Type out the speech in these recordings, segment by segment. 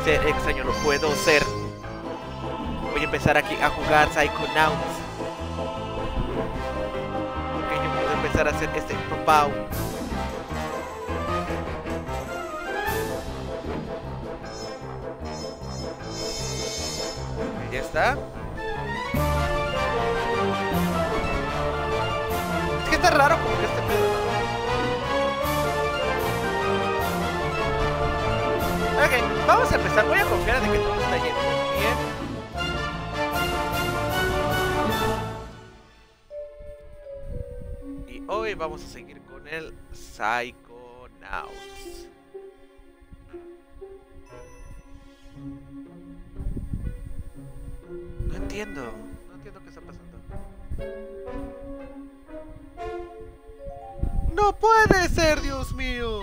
ser extraño, lo puedo ser. Voy a empezar aquí a jugar Psychonauts. Ok, yo puedo empezar a hacer este pau. Ok, ya está. Es que está raro como que este pedo, ¿no? Ok, vamos a empezar. Voy a confiar de que todo está yendo bien. Y hoy vamos a seguir con el Psychonauts. No entiendo qué está pasando. ¡No puede ser, Dios mío!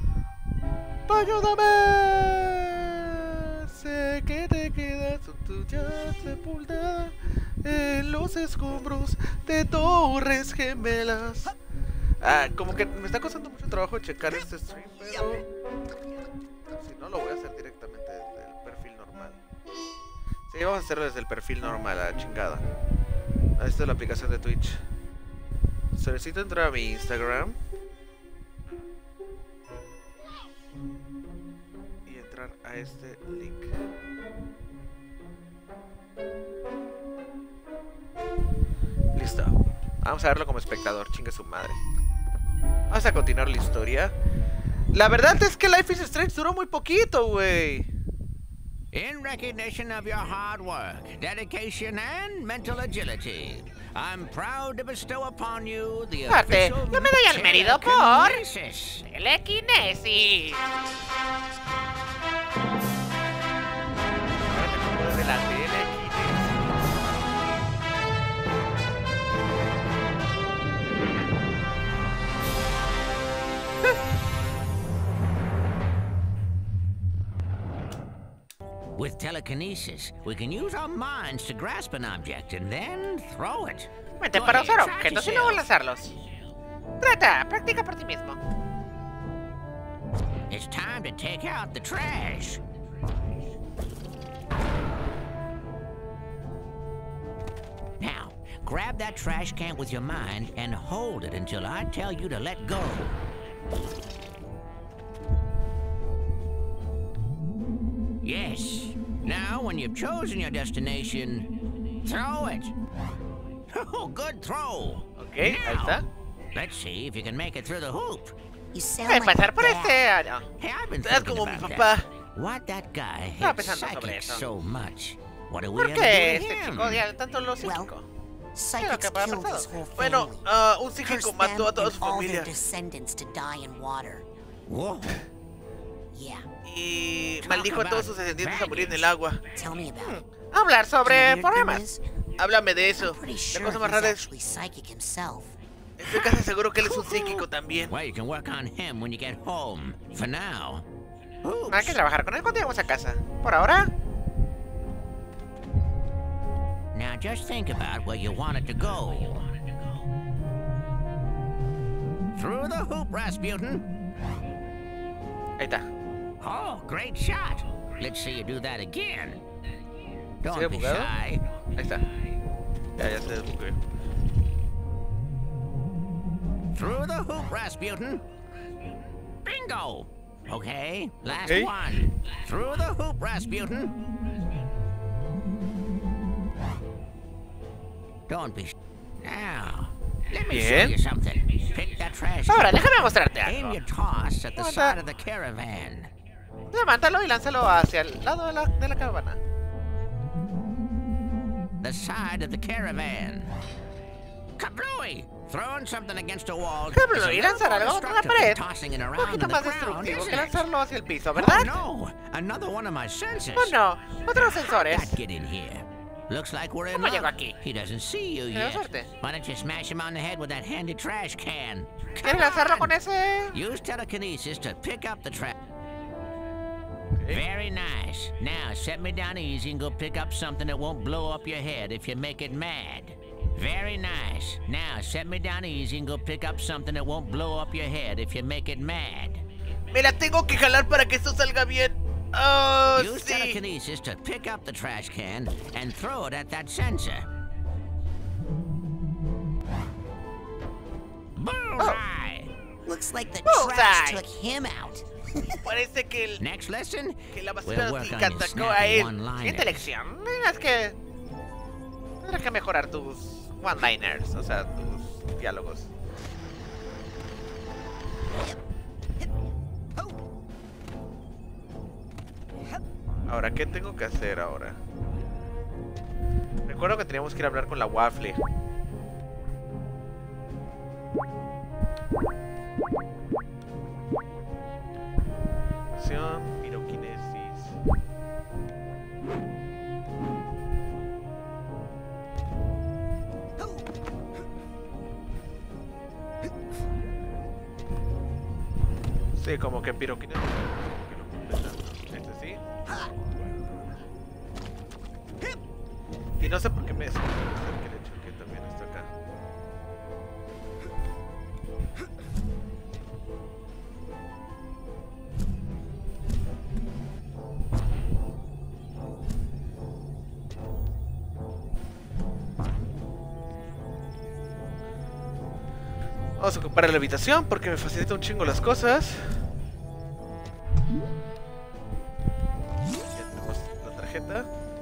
¡Ayúdame! Sé que te quedas con tuya sepultada en los escombros de Torres Gemelas. Como que me está costando mucho trabajo checar este stream, pero si no lo voy a hacer directamente desde el perfil normal. Sí, vamos a hacerlo desde el perfil normal, a la chingada. Esta es la aplicación de Twitch. Necesito entrar a mi Instagram y entrar a este link. Listo. Vamos a verlo como espectador, chingue su madre. Vamos a continuar la historia. La verdad es que Life is Strange duró muy poquito, güey. In recognition of your hard work, dedication, and mental agility, I'm proud to bestow upon you the official yo me doy el mérito por telekinesis. telequinesis. De la telequinesis. With telekinesis, we can use our minds to grasp an object and then throw it. Mente para usar objetos y luego lanzarlos. Practica por ti mismo. It's time to take out the trash. Now, grab that trash can with your mind and hold it until I tell you to let go. Yes. Now, when you've chosen your destination, throw it. Oh, good throw. Ok, ahí está. Let's see if you can make it through the hoop. Voy a pasar por este año. Hey, I've been Estás thinking como mi about papá. that. Why'd that guy Estaba hate pensando sobre psychics eso. so much? What do we ¿Por ever qué do to este him? chico odia tanto lo psíquico? ¿Qué es lo Psychics que ha killed his pasado? whole Bueno, family. un psíquico Cursed mató a them toda and su all their familia. descendants to die in water. Whoa. Yeah, Y maldijo a todos sus descendientes a morir en el agua. tell me about it. Hablar sobre And the weird thing problemas. is, Háblame de eso. I'm pretty La sure cosa más he's rara es, actually psychic himself. estoy casi seguro que él es un psíquico también. Well, you can work on him when you get home. For now. Hay que trabajar con él cuando lleguemos a casa. Por ahora, Now just think about where you want it to go. Through the hoop, Rasputin. Ahí está. Oh, great shot. Let's see you do that again. Don't ¿Sigue be bugado? shy. Ahí está. Ya se desbugueó. Through the hoop, Rasputin. Bingo. Okay, last Okay. one. Through the hoop, Rasputin. Don't be now. Let me show Bien. you something. Pick that trash. ahora can. déjame mostrarte Aim algo. your toss at the Anda. side of the caravan. Levántalo y lánzalo hacia el lado de la caravana. The side of the caravan. Kablooey! Throwing something against a wall. Kablooey, is a little lanzar more algo contra la destructive pared. than tossing it Un around poquito in the más ground, destructivo isn't que it? lanzarlo hacia el piso, Oh ¿verdad? no! Another one of my senses. Oh no, otros sensores. How'd that get in here? Looks like we're in ¿Cómo llegó luck. aquí? He doesn't see you Tiene yet. suerte. Why don't you smash him on the head with that handy trash can? ¿Quieres lanzarlo con ese? Use telekinesis to pick up the trash. Very nice. Now set me down easy and go pick up something that won't blow up your head if you make it mad. Very nice. Now set me down easy and go pick up something that won't blow up your head if you make it mad. Me la tengo que jalar para que esto salga bien. Oh, Use sí. telekinesis to pick up the trash can and throw it at that sensor. Bullseye! Looks like the Bullseye. trash took him out. Parece que, Next lesson, que la we'll basura work on te your atacó a snappy él. Siguiente one-liners. lección. Tendrás que mejorar tus one-liners, o sea, tus diálogos. Ahora, ¿qué tengo que hacer ahora? Recuerdo que teníamos que ir a hablar con la Waffle. Acción, piroquinesis. Sí, como que piroquinesis. Este sí. Y no sé por qué me desconecté el hecho que también está acá. Vamos a ocupar la habitación porque me facilita un chingo las cosas. Ya tenemos la tarjeta.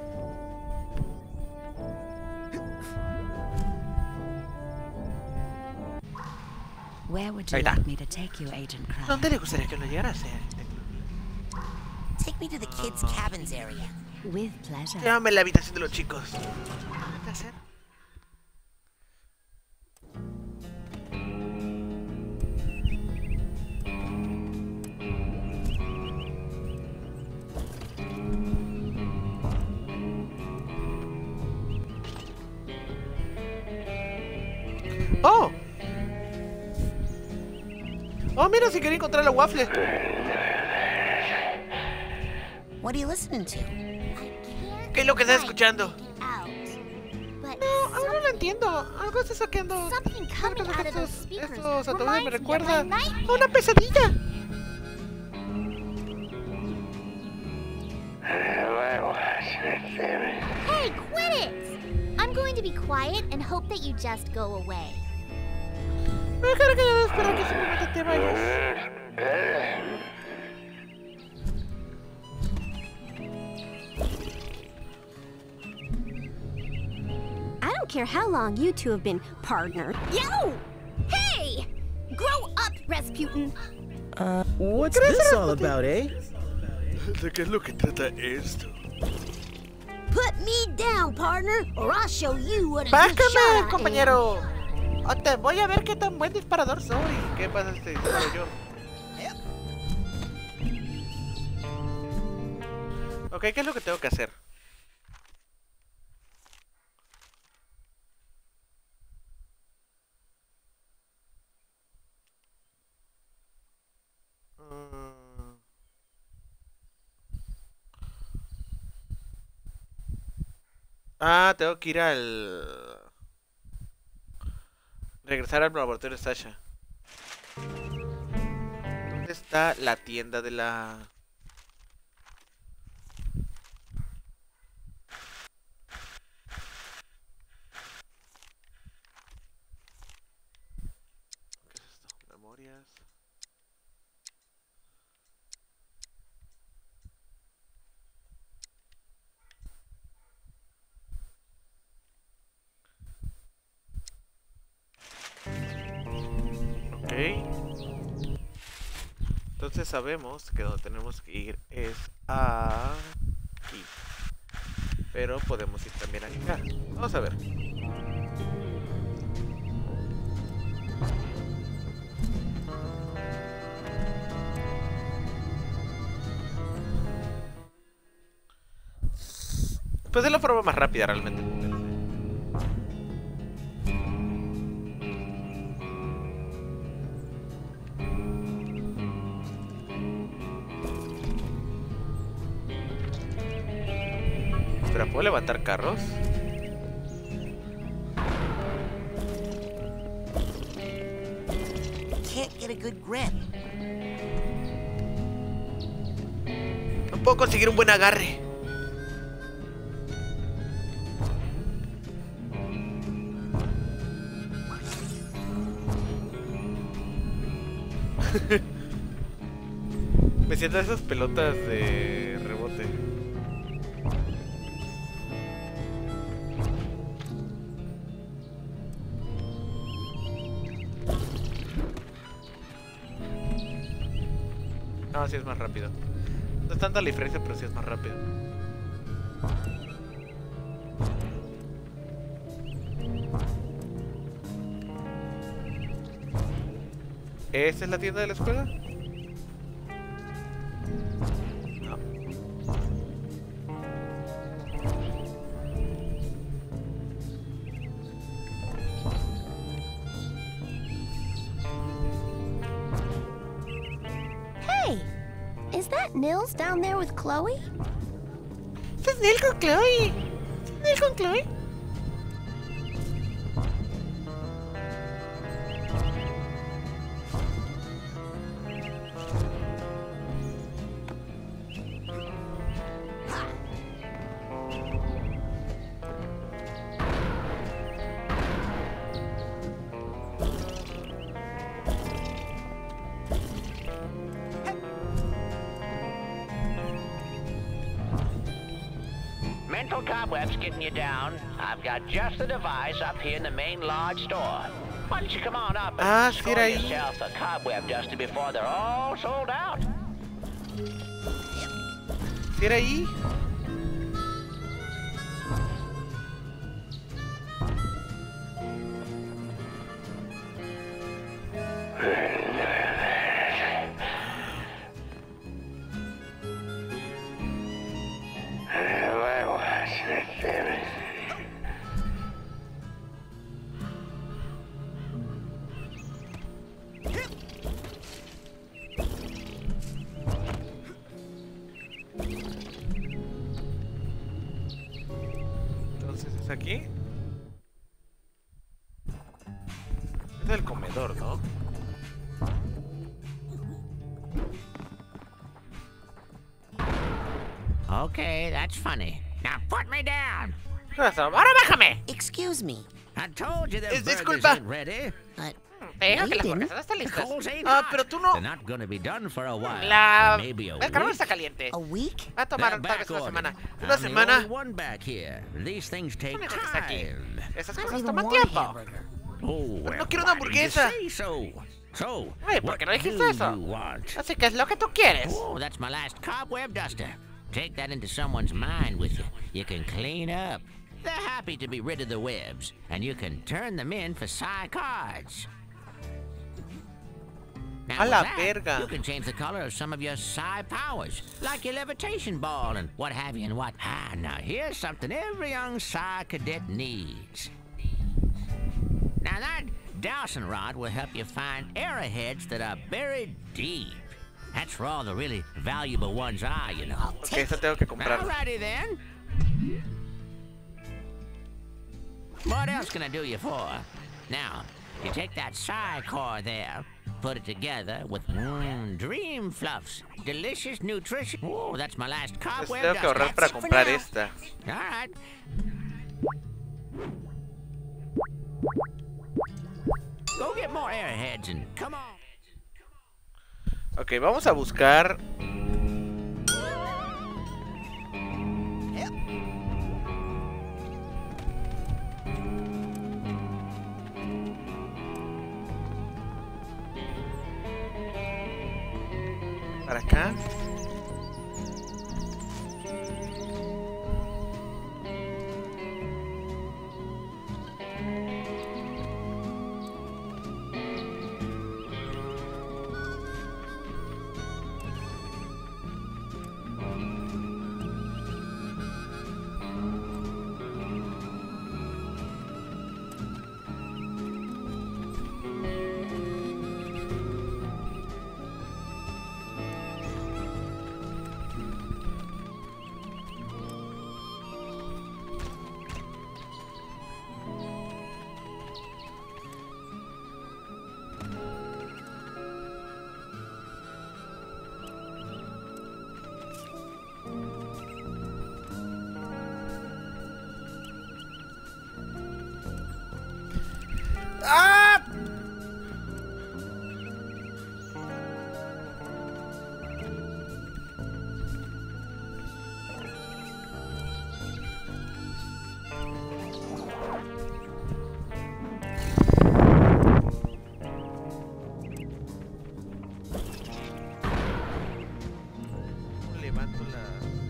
Where would Ahí you está. like me to take you, Agent Crowley? ¿Dónde le gustaría que lo llegara a hacer? Take me to the kids' cabins area. With pleasure. Llévame a la habitación de los chicos. ¿Qué hacer? ¡Oh! ¡Oh, mira! Si quería encontrar la Waffle. What are you listening to? ¿Qué es lo que estás escuchando? No, Aún no lo entiendo. Algo está saqueando. Something coming out of those speakers Estos ataúdes me reminds me of recuerda my nightmare. a una pesadilla. Hey, quit it! I'm going to be quiet and hope that you just go away. Me dejaré callado y esperar que simplemente te vayas. I don't care how long you two have been partnered. Yo! Hey! Grow up, Rasputin! What's this all about, eh? ¿De qué es lo que trata esto? Put me down, partner, or I'll show you what a good ¡Bájame, shot I am. compañero! O te voy a ver qué tan buen disparador soy. ¿Qué pasa si disparo yo? Ok, ¿qué es lo que tengo que hacer? Ah, tengo que ir al... Regresar al laboratorio de Sasha. ¿Dónde está la tienda de la...? ¿Qué es esto? Memorias. Ok. Entonces sabemos que donde tenemos que ir es aquí. Pero podemos ir también acá. Vamos a ver. Pues es la forma más rápida realmente. Espera, ¿puedo levantar carros? Can't get a good grip. No puedo conseguir un buen agarre. Me siento esas pelotas de rebote. No, sí es más rápido. No es tanta la diferencia, pero sí es más rápido. ¿Esta es la tienda de la escuela? No. Hey, is that Nils down there with Chloe? ¿Es Neil con Chloe? ¿Es Neil con Chloe? Mental cobwebs getting you down. I've got just the device up here in the main large store. Why don't you come on up and sí score era ahí. yourself a cobweb duster before they're all sold out? ¿Sí era ahí? Entonces es aquí. Es el comedor, ¿no? Okay, that's funny. Now put me down. Ahora bájame. Excuse me. I told you the burgers Disculpa. ain't ready. Te digo No, que las you hamburguesas didn't. no están The listas. coals ain't Ah, hot. pero tú no. They're not gonna be done for a while. Maybe a El carbón week. está caliente. A week? Va a tomar They're tal vez back una ordered. semana. Una I'm the semana. only one back here. These things take Único que está aquí. time. Esas I don't cosas even toman want a tiempo. hamburger. Oh, well, no quiero una why didn't you hamburguesa. say So, Ay, ¿por what qué no dijiste do eso? you want? Así que es lo que tú quieres. Oh, that's my last cobweb duster. Take that into someone's mind with you. You can clean up. They're happy to be rid of the webs, and you can turn them in for psi cards. Now, A with la that, verga. you can change the color of some of your psi powers, like your levitation ball and what have you and what. Now here's something every young psi cadet needs. Now that dowsing rod will help you find arrowheads that are buried deep. That's where all the really valuable ones are, you know. Ok, esta tengo que comprar. Alrighty then. What else can I do you for? Now, you take that psi core there, put it together with dream fluffs, delicious nutrition. Oh, that's my last Entonces cobweb tengo que ahorrar duster. para it for comprar now. esta. All right. Go get more airheads and come on. Ok, vamos a buscar. Para acá. ¡Ah! Levanto la...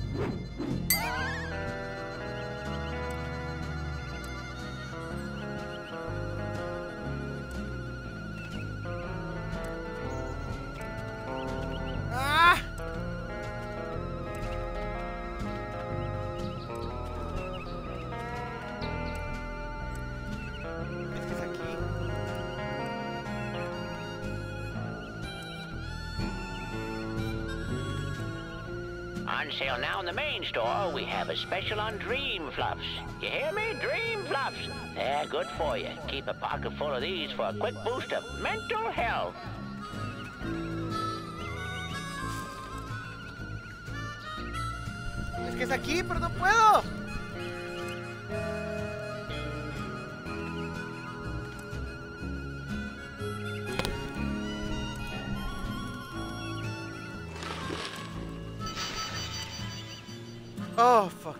¡Ah! Es que es aquí. On sale now in the main store, we have a special on Dream Fluffs. You hear me? Dream Fluffs. They're good for you. Keep a pocket full of these for a quick boost of mental health. Es que es aquí, pero no puedo. Oh, fuck.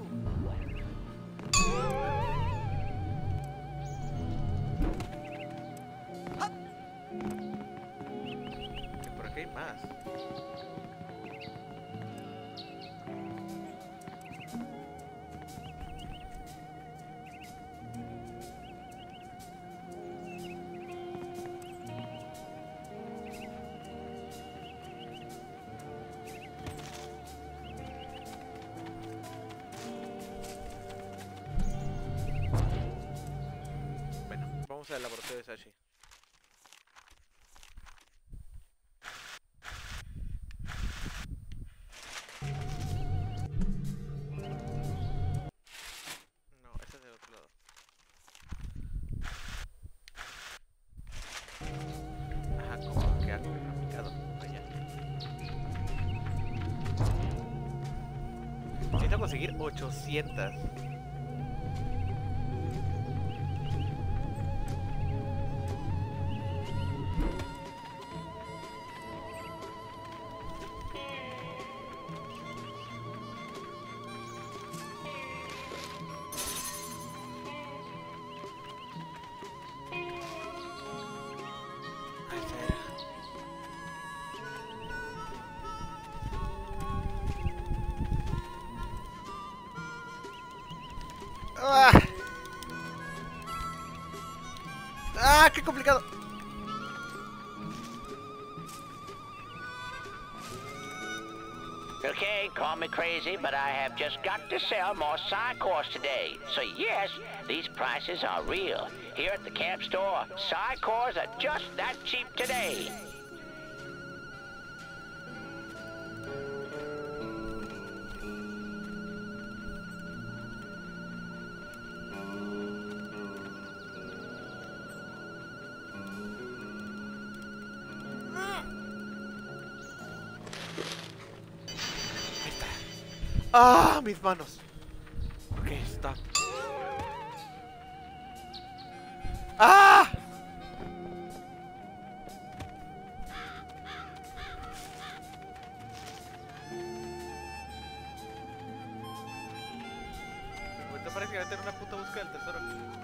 Que por aquí hay más. Bueno, vamos al laboratorio de Sashi. No, este es del otro lado. Ajá, como que algo no ha picado. Allá. Necesito conseguir 800. Ahí está. ¡Ah! ¡Ah! ¡Qué complicado! Okay, call me crazy, but I have just got to sell more Psy-Cores today. So yes, these prices are real. Here at the camp store, Psy-Cores are just that cheap today. ¡Ah! Mis manos. Ok, stop. ¡Ah! Me encuentro prácticamente en una puta búsqueda del tesoro.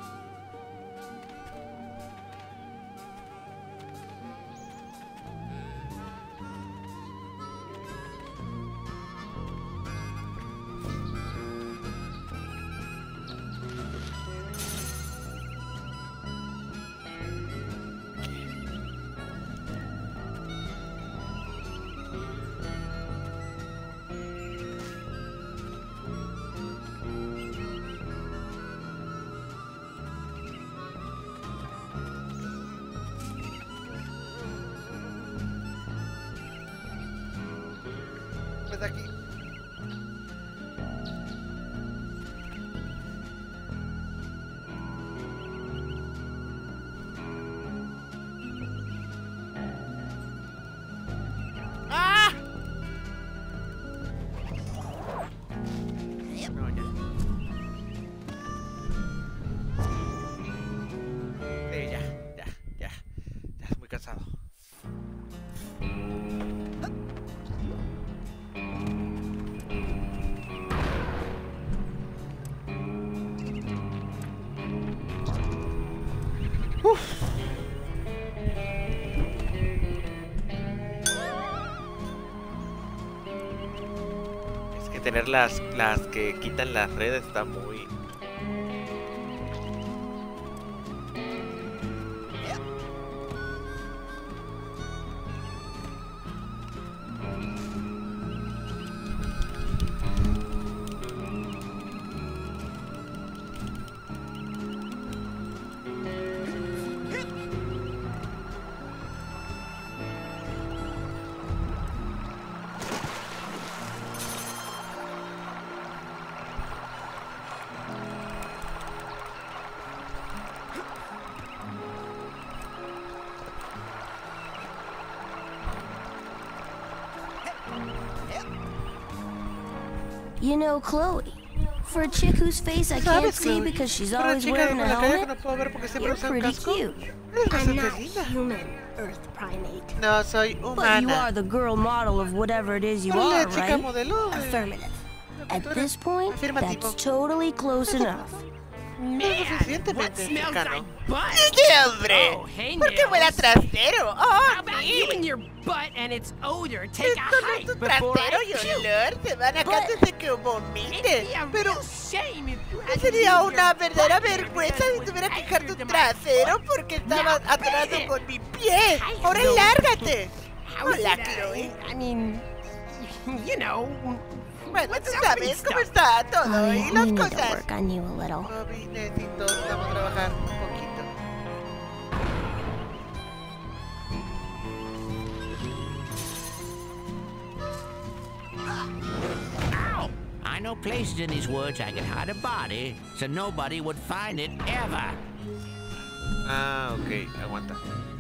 Pues aquí. ¡Ah! No, ya. Ya. tener las que quitan las redes está muy... You know, Chloe, for a chick whose face I can't see because she's always wearing a helmet, you're pretty cute. I'm not human, Earth primate. No, soy But you humana. are the girl model of whatever it is you Pero la are, chica right? modelo de... Affirmative. At this point, Afirmativo. that's totally close enough. No es suficientemente cercano. ¡Qué hombre! Oh, hey, ¿Por qué huele a trasero? ¡Oh, How about you sí! and your butt and its odor take a Con hike tu before trasero I y puke? olor se van acá But- antes de que It'd vomite. be a Pero real shame if you had to sería leave una your verdadera butt here vergüenza because si it tuviera was que dejar tu anchored to my trasero foot. porque estaba Now atorado beat it. con mi pie. I ¡Ahora know. lárgate! How's Hola, it, Chloe. I mean, you know. Bueno, what's tú up and sabes cómo stuff? está todo Chloe, y we las need to cosas. work on you a little. Bobby, necesitamos trabajar un poquito. Ow! I know places in these woods I could hide a body so nobody would find it ever. Ah, ok, aguanta.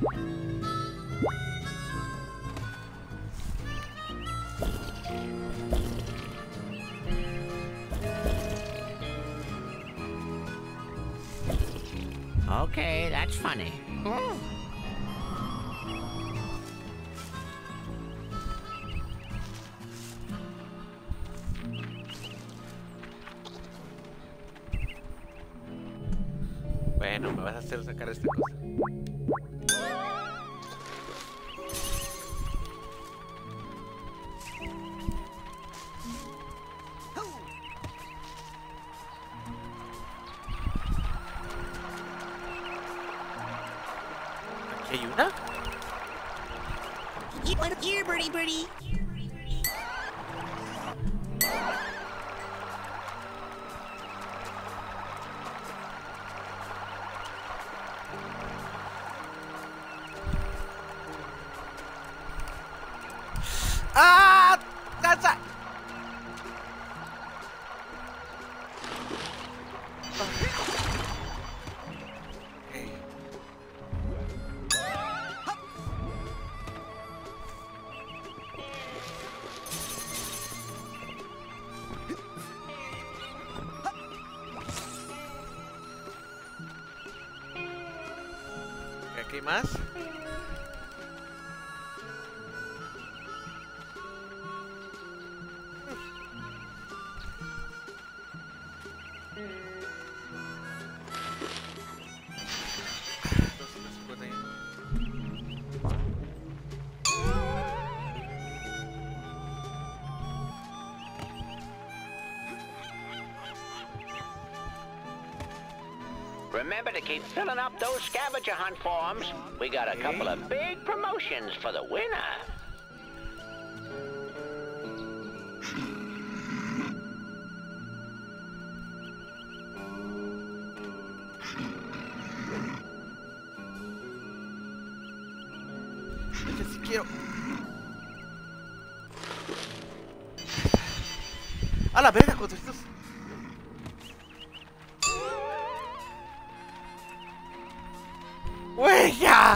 Okay, that's funny. Bueno, me vas a hacer sacar esta cosa. ¿Aquí hay una? Here, birdie, birdie. ¡Ah! ¡Salsa! ¿Aquí hay más? Remember to keep filling up those scavenger hunt forms. We got a couple of big promotions for the winner. Este sí quiero. A la verga, con estos. ¡Güey, ya!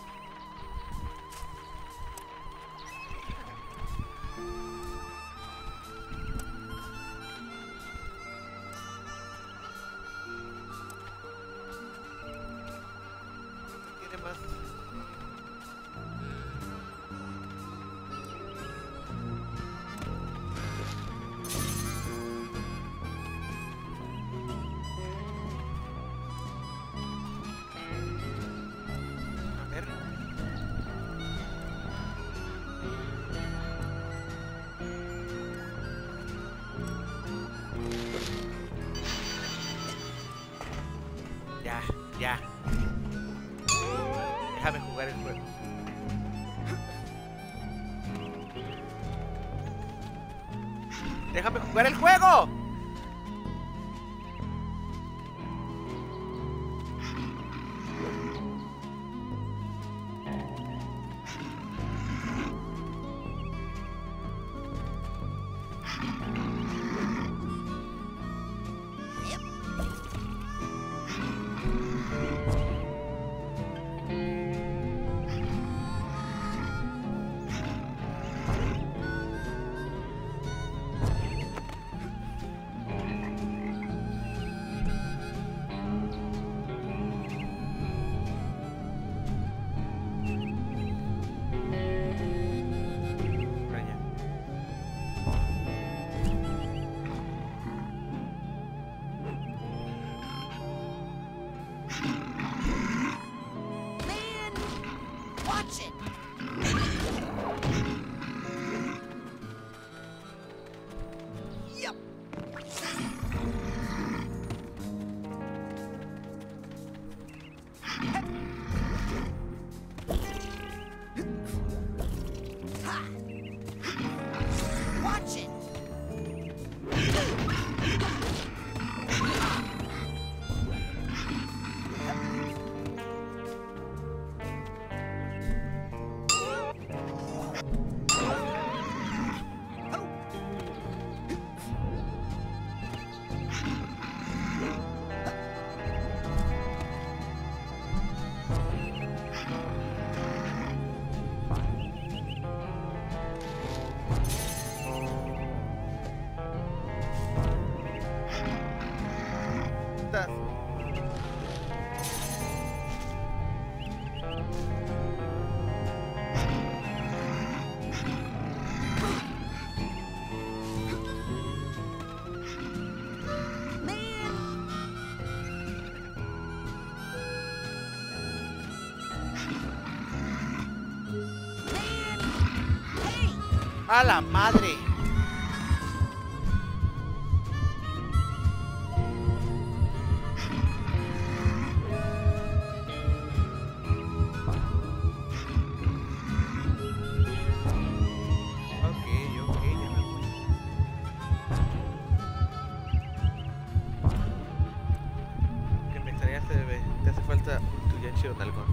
Tiene más. Ya. Déjame jugar el juego. ¡Déjame jugar el juego! ¡A la madre! Ok, ya me voy. Que me extrañaste, bebé. Te hace falta tu Yanchi Nalgón.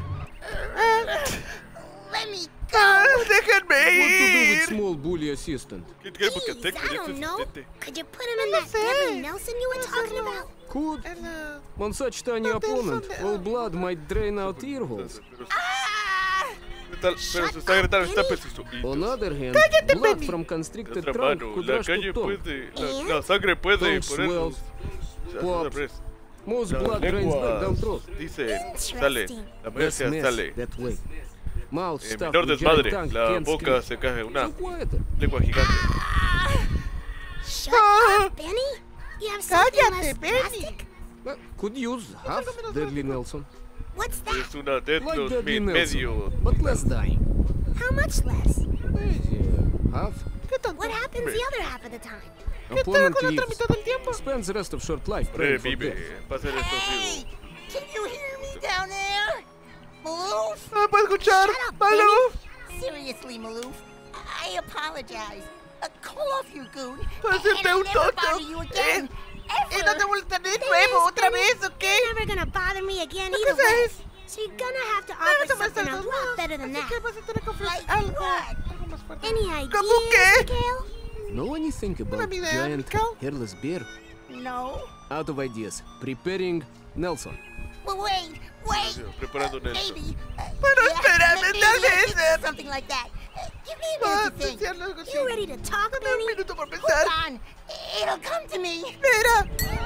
Let me ¡Déjenme What to do with ir! small bully assistant? Please, I don't know. Could you put him in that Deadly Nelson you were talking about? Could. On such tiny opponent, all blood might drain out ear holes. Pero se está gritando, está preciso. On other hand, blood from constricted trunk could rush to tongue. La sangre puede Tongue poner swells, pops. Most blood drains back down throat. Dice, sale, la Less mayoría mess sale. that way. Mouth stuffed Menor with desmadre, giant tongue la can't boca scream. se cae una So quieter. lengua gigante. Shut up, Benny. You have something less drastic? Well, could use half Deadly Nelson. What's that? Es una Death Like Note Deadly medio. Nelson, but less dying. How much less? Half. What happens the other half of the time? Opponent leaves. Spends the rest of short life praying for Vive, death. va a ser esto vivo. Can you hear me down there? Maloof? ¡No puedo escuchar! ¡Maloof! Seriously, Maloof, I apologize. Call off your goon. Para hacerte un tonto. Y no te volveré de nuevo, otra vez, ¿ok? You're never gonna bother me again either way. So you're gonna have to offer something a lot better than that. Like what? Any ideas, Mikhail? Know anything about giant hairless bear? No. Out of ideas. Preparing Nelson. Well, wait. Preparando Nelson. Maybe. Pero espérame, tal vez. Something like that. Give me a minute to think. You ready to talk, Benny? Un minuto por pensar. Hold on. It'll come to me. Espera.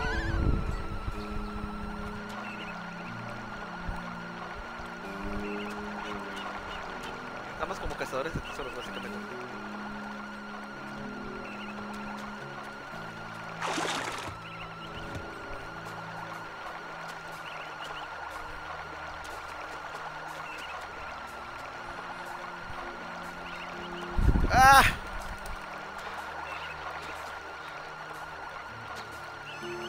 Estamos como cazadores de tesoros, básicamente. ¡Ah!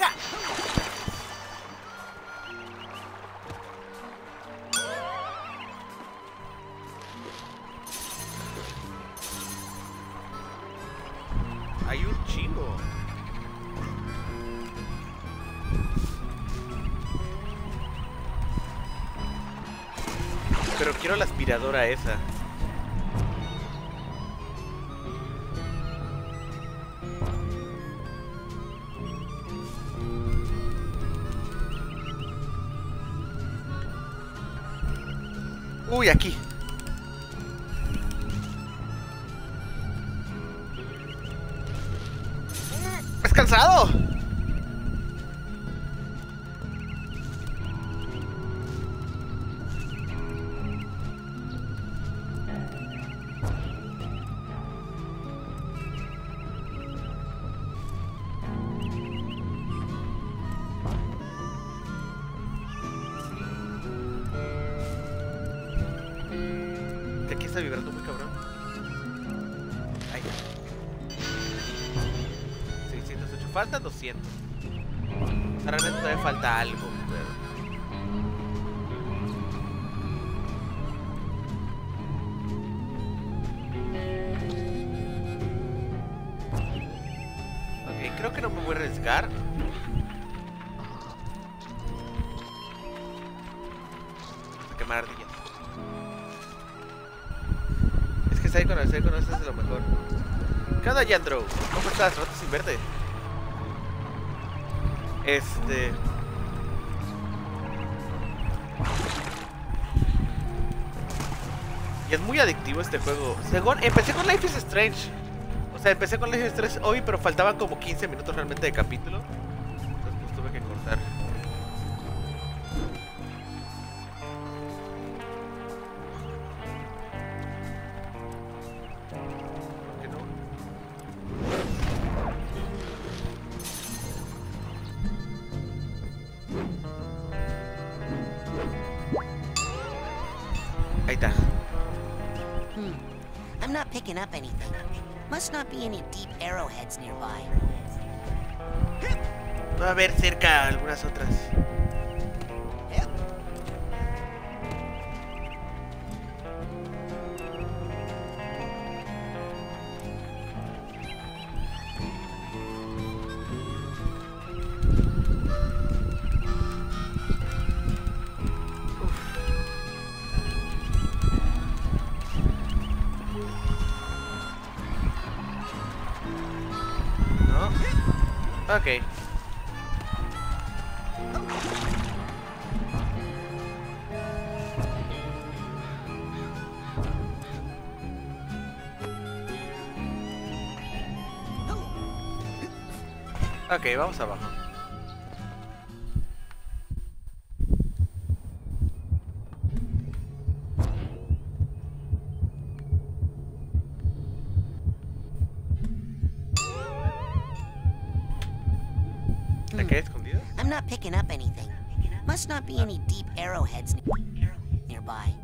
verga! Hay un chingo. Pero quiero la aspiradora esa. Uy, aquí. ¡Es cansado! Que aquí está vibrando muy cabrón. Ahí está. 608. Faltan 200. Realmente todavía falta algo, pero... Ok, creo que no me voy a arriesgar. Vamos a quemar ardillas. Es que Psycho es de lo mejor. ¿Qué onda, Yandro? ¿Cómo estás? Rato sin verte. Y es muy adictivo este juego. Empecé con Life is Strange. O sea, empecé con Life is Strange hoy, pero faltaban como 15 minutos realmente de capítulo. Entonces pues tuve que cortar. ¿Por qué no? Ahí está. I'm not picking up anything. Must not be any deep arrowheads nearby. Va a haber cerca algunas otras. Ok. Ok, vamos abajo. ¿Aquí hay escondidos? I'm not picking up anything. Must not be any deep arrowheads nearby.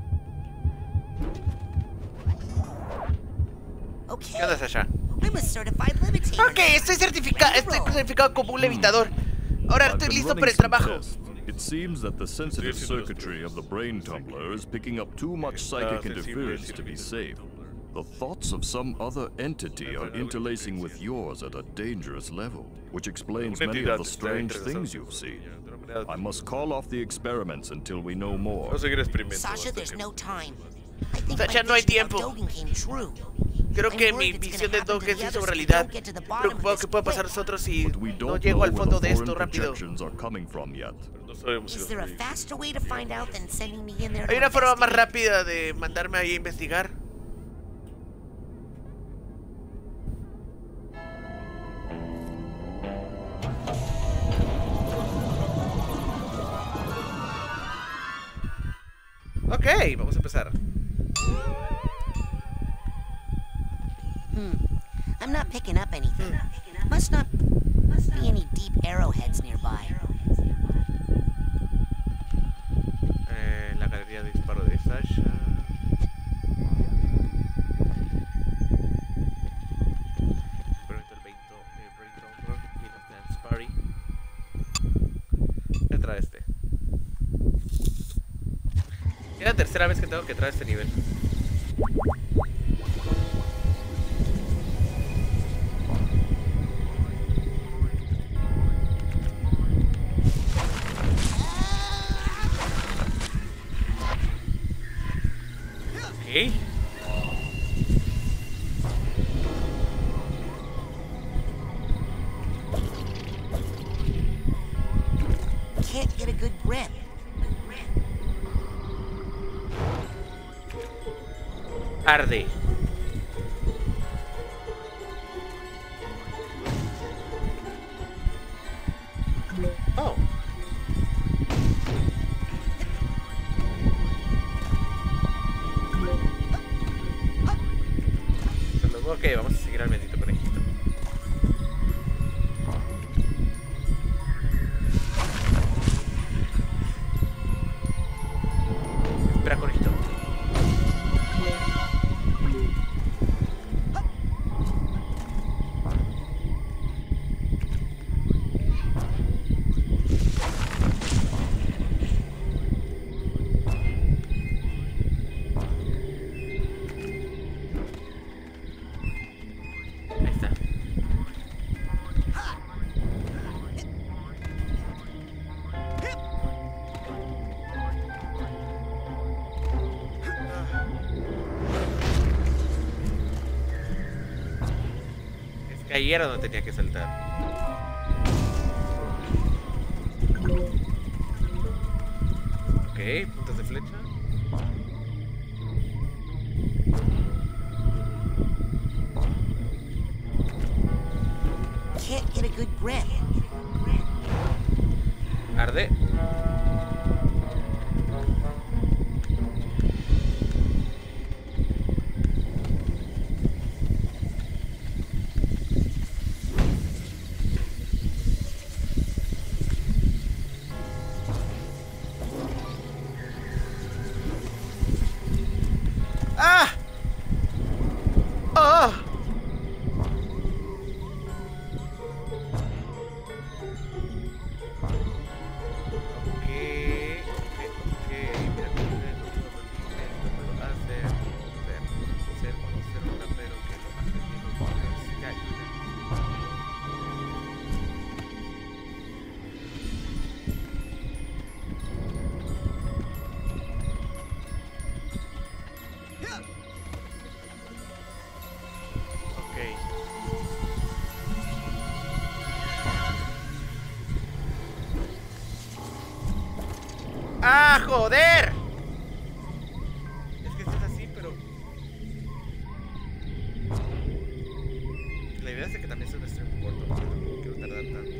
Okay. ¿Qué onda, Sasha? I'm a certified levitator. Ok, estoy certificado como un levitador. Ahora estoy listo para el trabajo. It seems that the sensitive circuitry of the brain tumbler is picking up too much psychic interference to be safe. The thoughts of some other entity are interlacing with yours at a dangerous level, which explains many of the strange things you've seen. I must call off the experiments until we know more. Sasha, there's no time. I think Sasha, no hay tiempo. Creo que mi visión de Dogen se hizo realidad. Preocupado que pueda pasar a nosotros si no llego al fondo de esto rápido. ¿Hay una forma más rápida de mandarme ahí a investigar? Ok, vamos a empezar. I'm not picking up anything. Must not be any deep arrowheads nearby. La galería de disparo de Sasha. Brain Tumbler y los Dance Party. la tercera vez que tengo que entrar a este nivel. Ok. Can't get a good grip. Arde. Oh. Ok, vamos a seguir al bendito conejito. Espera, conejito. Ahí está. Es que ahí era donde tenía que saltar. Ok, puntas de flecha. Can't get a good grip. Arde. ¡Ah! ¡Ah! ¡Ah, joder! Es que es así, pero... La idea es de que también sea un stream corto, no quiero tardar tanto.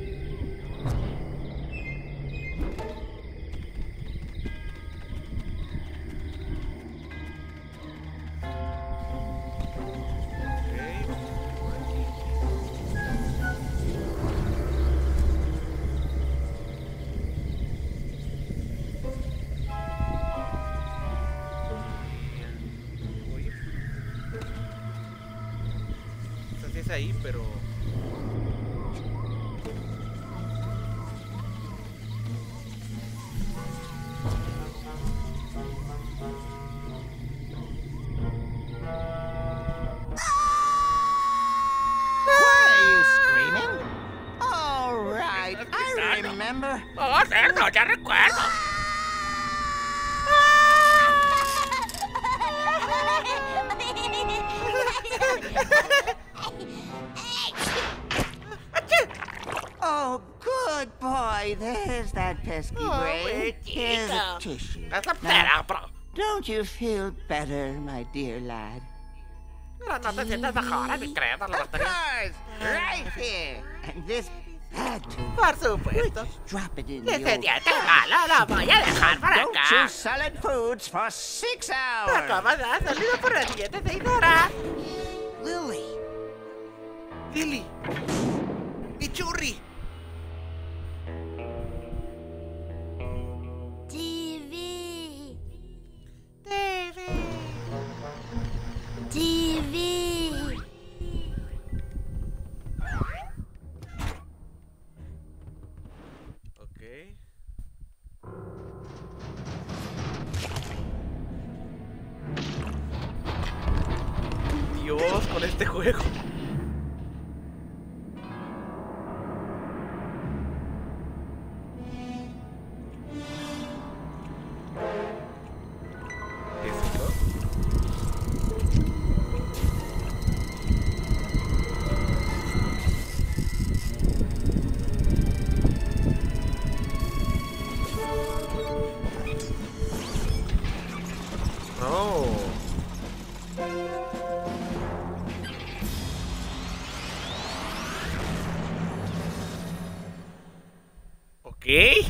Ahí, pero... Oh, cerdo, ya recuerdo. Oh, good boy. There's that pesky brain. Here's a tissue. That's a Now, bro. don't you feel better, my dear lad? No te sientes mejor, mi crema, la Of course, right here. And this bad tooth. Por supuesto. Drop it in Ese the old... diente malo lo voy a dejar por Don't acá. chew solid foods for 6 hours. ¿Cómo has salido por el diente de Idora? Lily. Lily. Mi churri. TV. TV. TV. Ok. con este juego. ¿Qué es esto? No. Ok.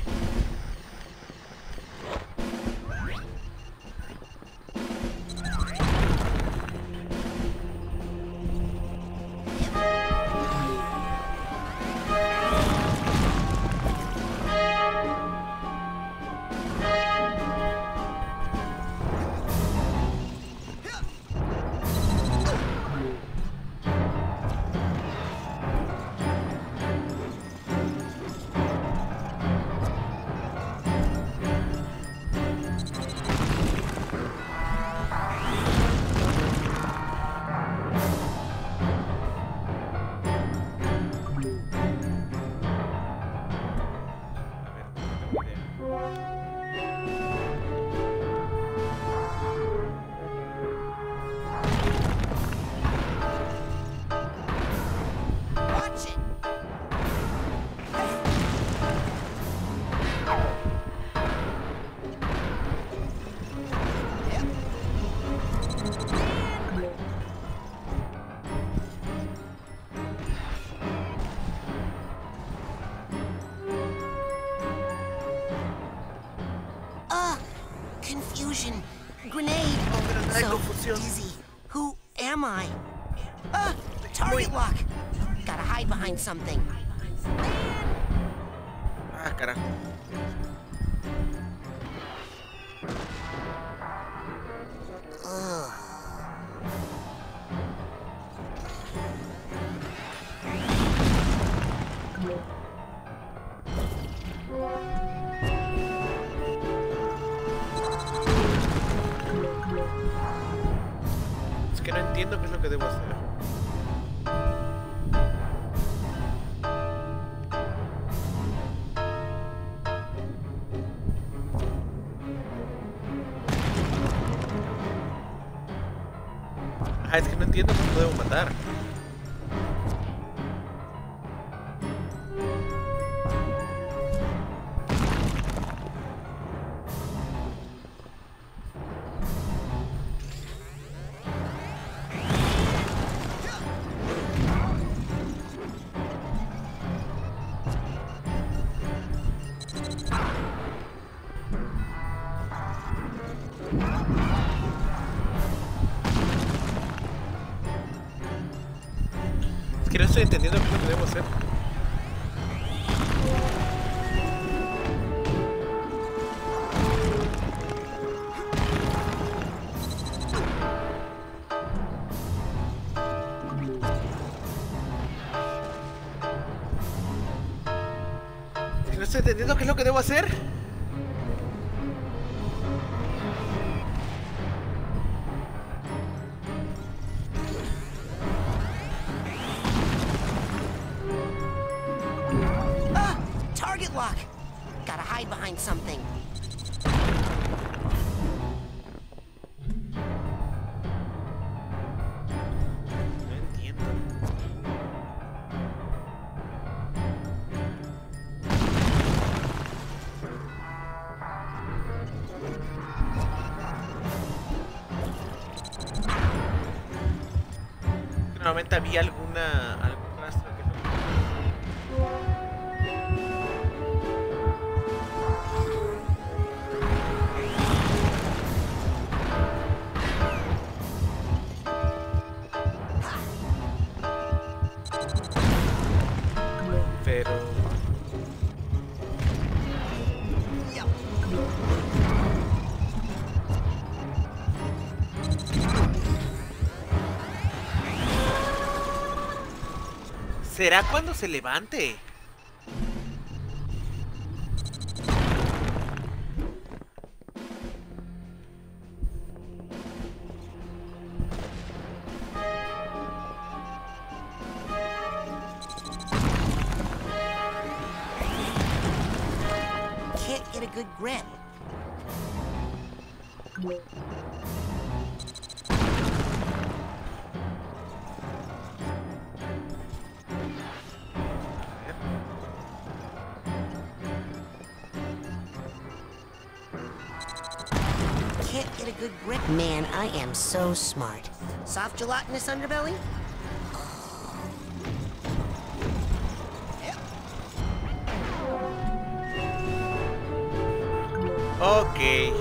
Confusion. Grenade. So dizzy. Who am I? Target lock. Gotta hide behind something. Ah, carajo. Es que no entiendo qué es lo que debo hacer. Ah, es que no entiendo cómo debo matar. Es que no estoy entendiendo qué es lo que debo hacer. Es que no estoy entendiendo qué es lo que debo hacer. Target lock. Gotta hide behind something. No entiendo. Normalmente había algún rastro que no. Pero ¿será cuando se levante? good grip. Can't get a good grip. Man, I am so smart. Soft gelatinous underbelly? Ok.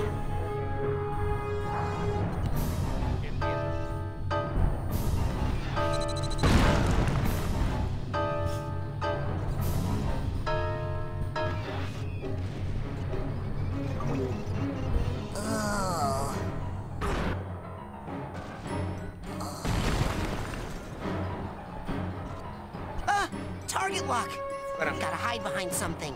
Target lock. Gotta hide behind something.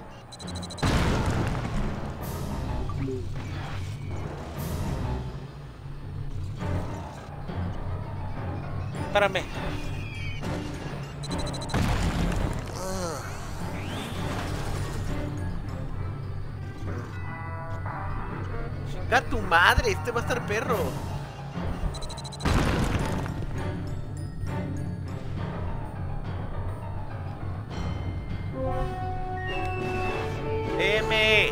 Espérame. Chinga tu madre, este va a estar perro. M.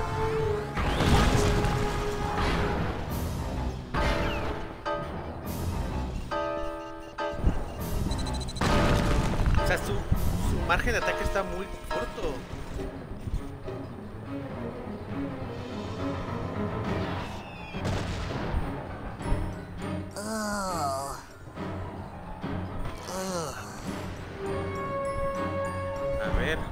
O sea, su margen de ataque está muy corto. A ver.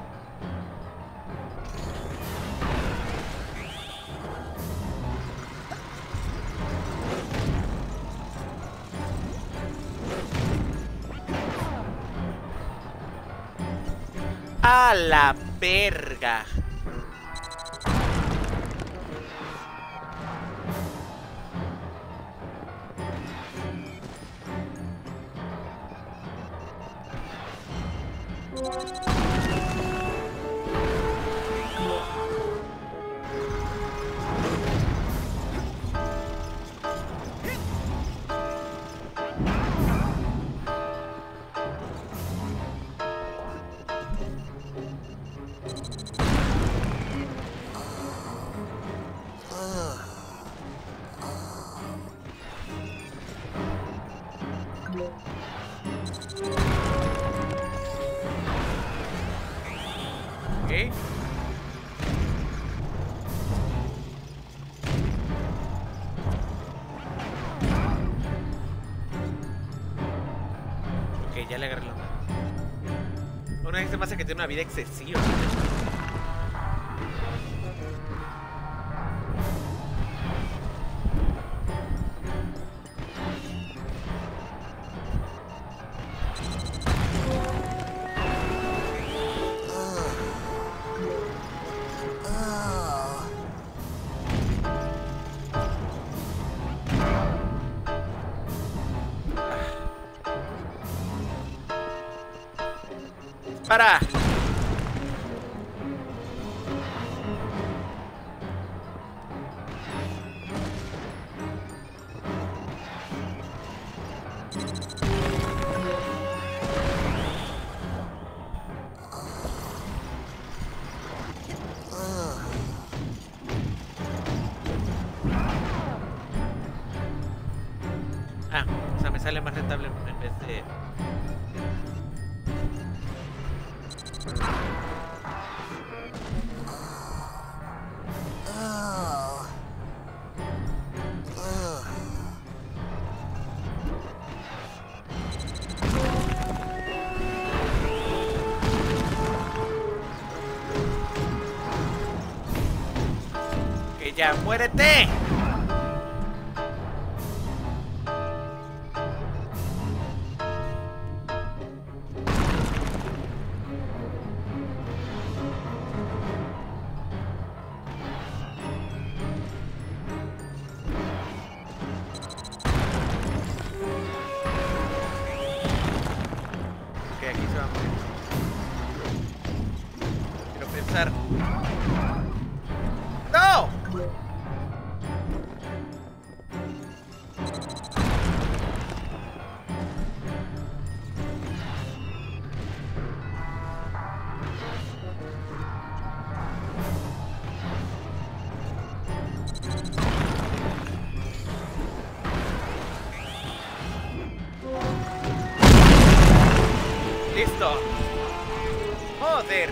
A la verga. Ok. Ok, ya le agarré la mano. Una vez se me hace que tiene una vida excesiva. ¡Para! Ah, o sea, me sale más rentable en vez de... Que ya, muérete. Ok, aquí se va a morir. Quiero pensar. ¡No! Listo. Joder.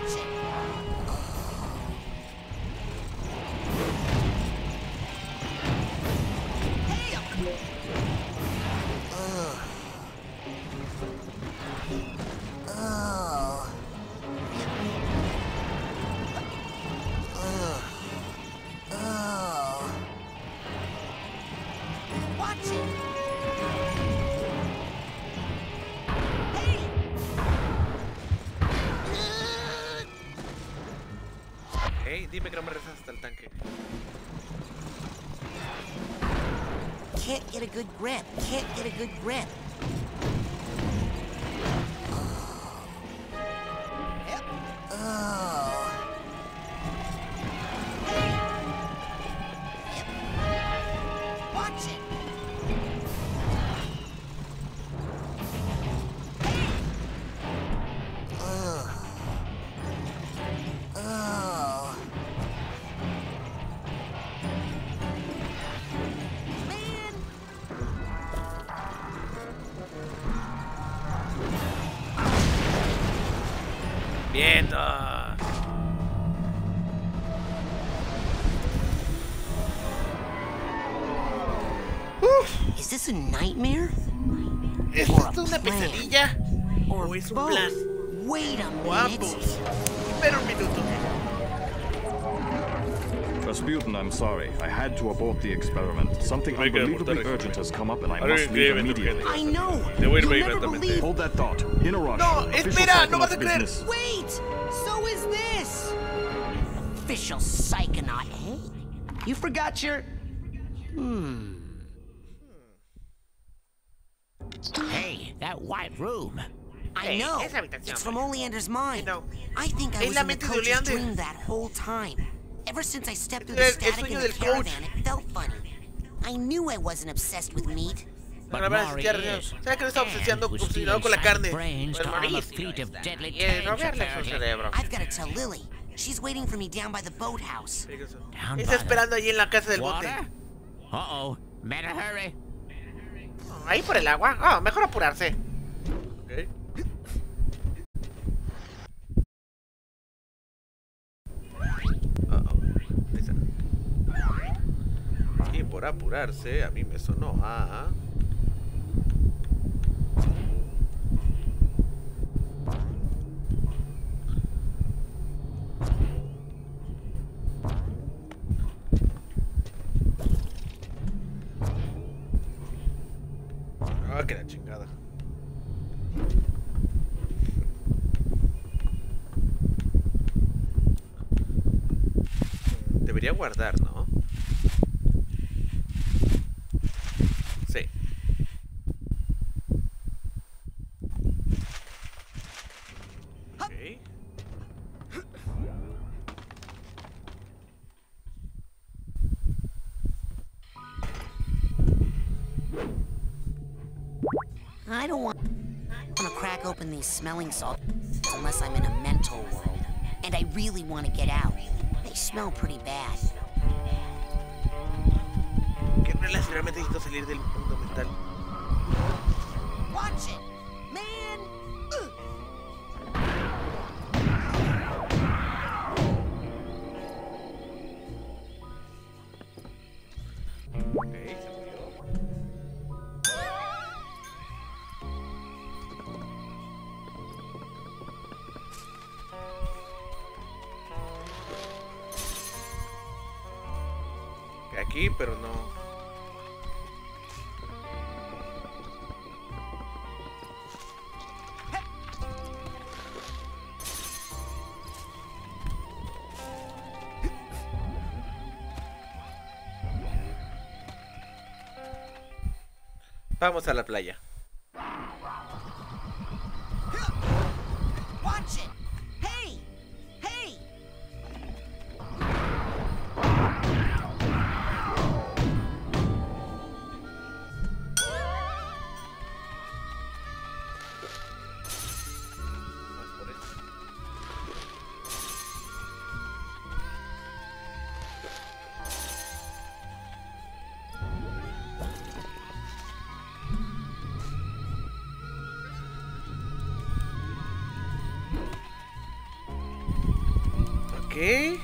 Hey, dime que no me rezas hasta el tanque. Can't get a good grip. Can't get a good grip. Watch it. Vientos. Is this a nightmare? ¿Es esto una pesadilla? ¿O es un plan? Wait a O ambos. Espera un minuto. Rasputin, I'm sorry. I had to abort the experiment. Something unbelievably urgent has come up and I must leave immediately. I know. Debo irme You'll never believe. Hold that thought. In a rush. No, espera, no vas a creer. Wait! So is this! Official Psychonaut, eh? You forgot your... Hey, that white room. I know. esa habitación. It's from Oleander's mind. No. I think I Es was la in the mente de coach's Oleander. dream that whole time. Ever since I stepped through the Es el static in sueño the del coach. caravan, it felt funny. I knew I wasn't obsessed with meat. But La verdad, Maury ¿sabes que no está and obsesionado was obsesionado stealing con la carne? brains Pues to arm a morir. fleet of deadly Y tanks, robarle su apparently. cerebro. I've got to tell Lily. She's waiting for me down by the boathouse. Down Está by esperando allí en la casa del bote. Water? Uh-oh. Better hurry. Ahí por el agua. Ah, mejor apurarse. Ok. Ahí está. Y por apurarse, a mí me sonó a... Ah, que la chingada. Debería guardar, ¿no? Sí. Ok. I don't want to crack open these smelling salts unless I'm in a mental world. And I really want to get out. They smell pretty bad. Que no es realmente necesito salir del mundo mental. Watch it, man! Ok, se murió. Que aquí, pero no. Vamos a la playa. Watch it! Hey! Hey! Ok.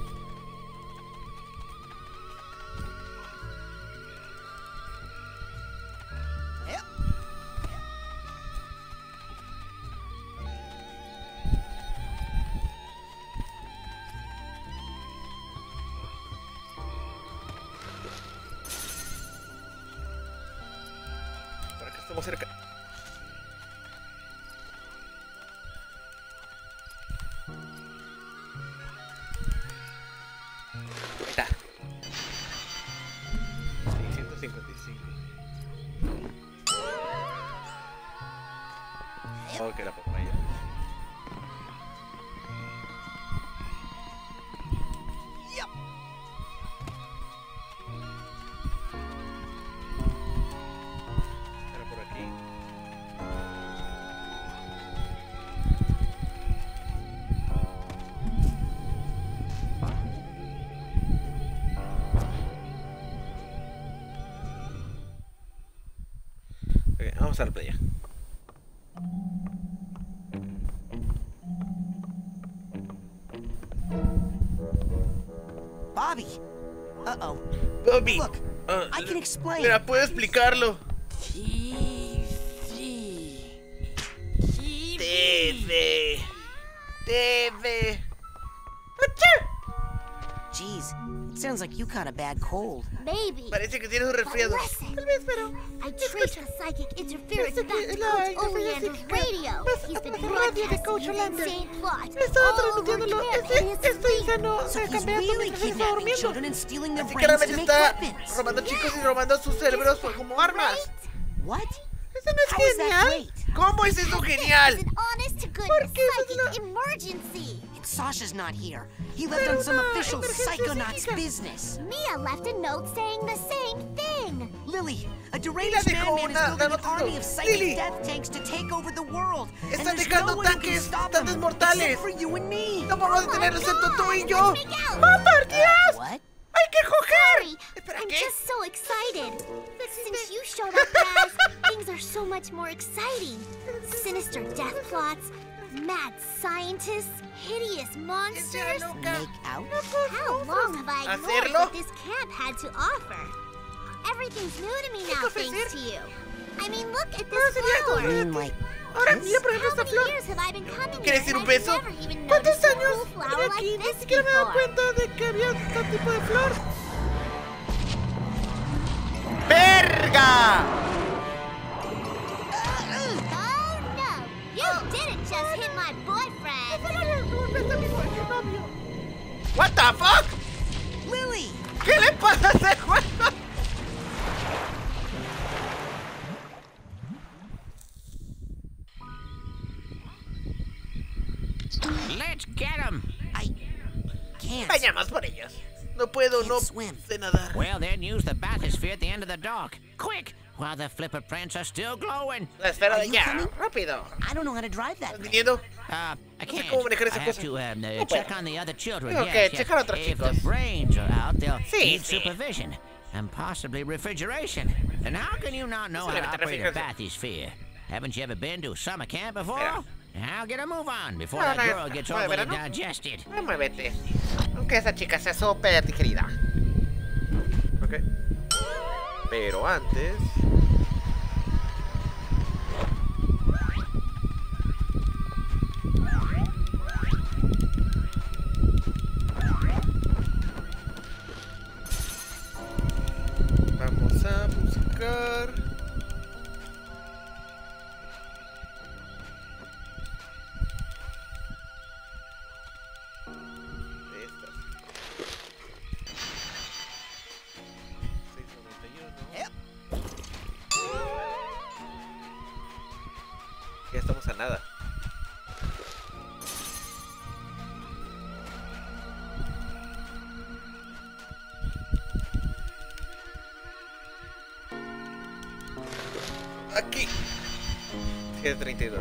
Para que estemos cerca. Ahí está. 655. Ok, la papaya. Era por aquí. Ok, vamos a la playa. Bobby! Uh-oh. Bobby, Look, I can explain. mira, puedo explicarlo. TV. Jeez, it sounds like you caught a bad cold. Maybe. Parece que tienes un resfriado. Tal vez, pero I traced the psychic interference back to Coach Olander's radio. He's been broadcasting his insane plot. All over Japan. So he's really kidnapping children and stealing their Así que brains to realmente make está weapons. robando chicos y robando sus cerebros como armas. What? ¿Eso no es How is that genial? great? ¿Cómo es eso genial? It's an honest to goodness psychic emergency. Sasha's not here. He left on some official Psychonauts business. Mia left a note saying the same thing. Lily, a deranged madman is building an army of psychic death tanks to take over the world. And Están there's dejando no one who can tanques, stop them tanques mortales. except for you and me. No podemos detenerlo excepto tú y yo. Let's make out. ¡Oh, por Dios! What? ¡Hay que coger! Sorry, Espera, I'm ¿qué? just so excited. Since you showed up, Baz, things are so much more exciting. Sinister death plots, mad scientists, hideous monsters. Make out? How long have I ignored ¿Hacerlo? what this camp had to offer? Everything's new to me now thanks to you. I mean, look at this flower. You mean like Ahora mira, por ejemplo, How esta many flor. years have I been coming ¿Quieres here decir un and I've beso? never even ¿Cuántos noticed a años cool flower estoy like aquí? Ni this siquiera me he dado before? cuenta de que había este tipo de flor. ¡Verga! Oh no! You didn't just hit my boyfriend! What the fuck? Lily? ¿Qué le pasa a ese juego? Let's get him. I can't. Vayamos por ellos. No puedo, no swim. sé nadar. Well, then use the bathysphere at the end of the dock. Quick, while the flipper prints are still glowing. La esfera Are de you ya, coming? rápido. I don't know how to drive that ¿Estás thing. viniendo? I sé can't. cómo manejar esa I have cosa. to No check puedo. on the other children. Tengo Yes, que yes. checar a otros If chicos. the brains are out, they'll Sí, need sí. supervision and possibly refrigeration. And how can you not know how to Solamente operate a refrigeración. bathysphere? Haven't you ever been to a summer camp before? Mira. Now get a move on before No, that no, girl gets no, de overly verano. digested. Muévete. Aunque esa chica sea súper digerida. Ok. Pero antes... Vamos a buscar... estas. 691. Ya estamos a nada. Aquí. 732.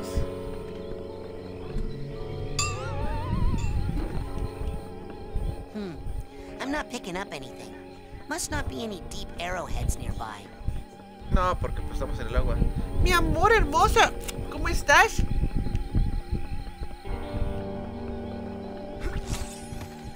I'm not picking up anything. Must not be any deep arrowheads nearby. No, porque pues estamos en el agua. Mi amor hermosa, ¿cómo estás?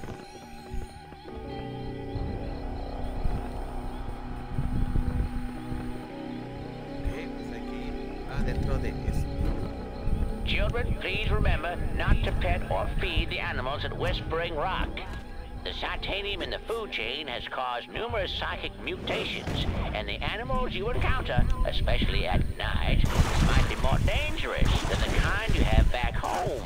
Children, please remember not to pet or feed the animals at Whispering Rock. The titanium in the food chain has caused numerous psychic mutations, and the animals you encounter, especially at night, might be more dangerous than the kind you have back home.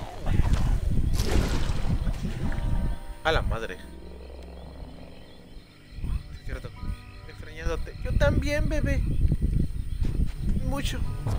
A la madre. Cierto. Extrañándote. Yo también, bebé. Mucho.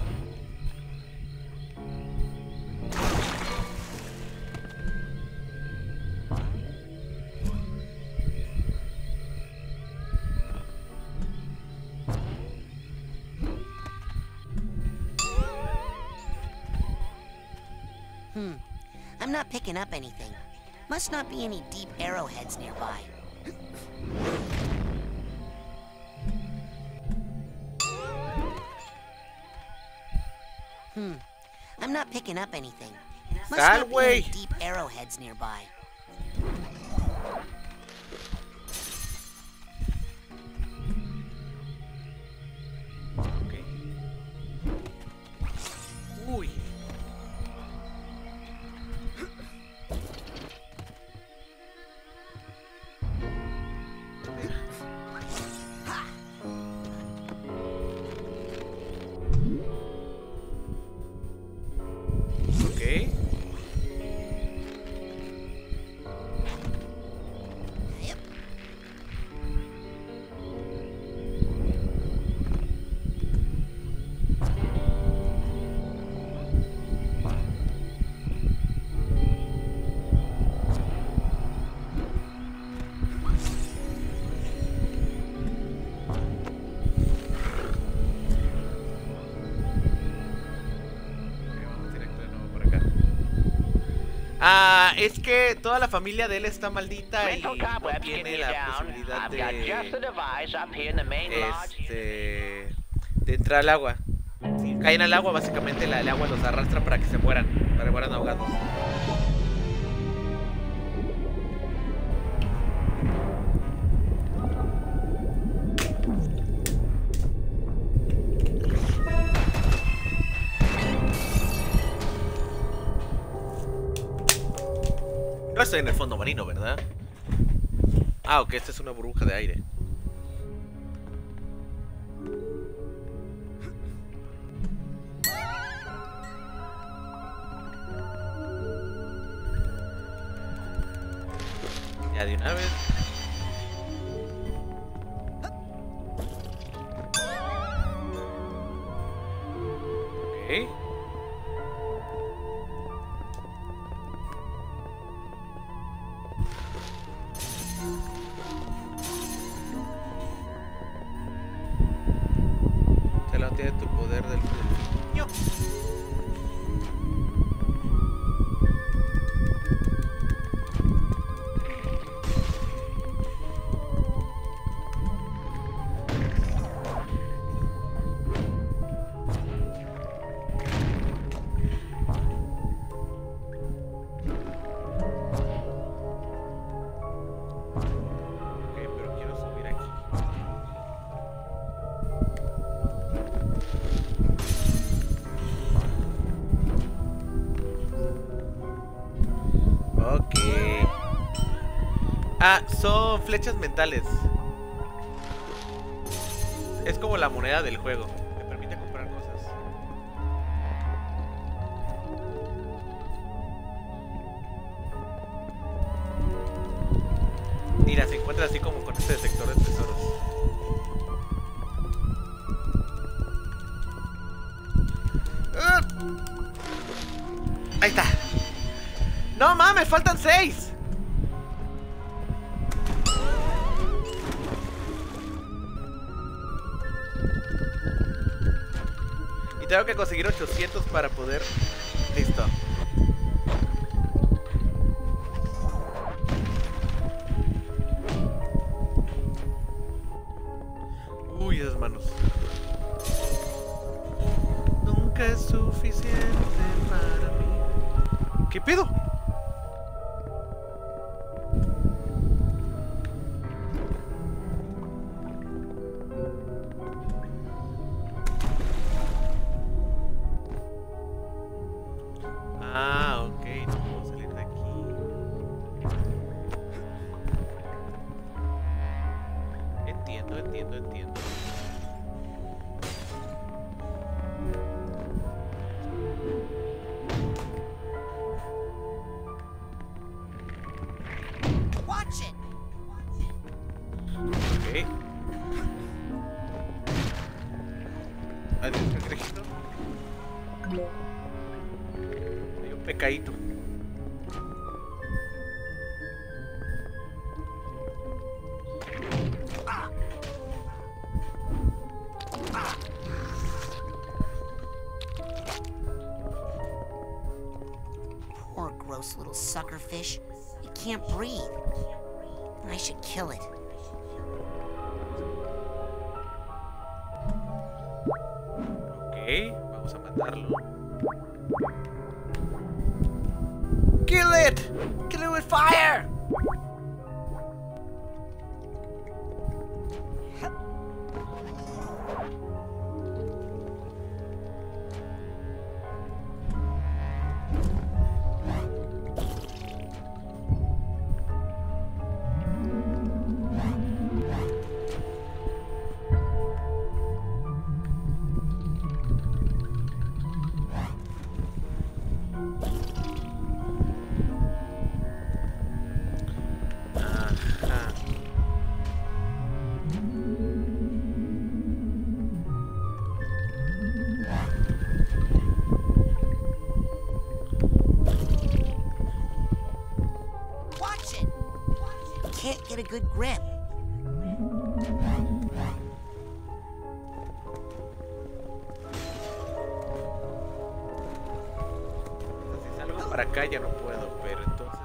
I'm not picking up anything. Must not be any deep arrowheads nearby. I'm not picking up anything. Must not be any deep arrowheads nearby. Okay. Uy. Es que toda la familia de él está maldita y no tiene la posibilidad de entrar al agua. Si caen al agua, básicamente el agua los arrastra para que se mueran, para que mueran ahogados. No estoy en el fondo marino, ¿verdad? Ah, ok, esta es una burbuja de aire. Ya de una vez. Ok. De tu poder del niño. Pero quiero subir aquí. Ok. Ah, son flechas mentales. Es como la moneda del juego. Me permite comprar cosas. Y las encuentras así como con este detector de tesoros. Ahí está. No mames, faltan 6. Y tengo que conseguir 800 para poder. Listo. Uy, esas manos. Nunca es suficiente para mí. ¿Qué pedo? entiendo. Watch it. Ok. Adiós, cangrejito. Hay un pecadito. Poor gross little sucker fish. It can't breathe. I should kill it. Ok, vamos a matarlo. Kill it! Kill it with fire! Can't get a good grip. Si salgo para acá ya no puedo, pero entonces...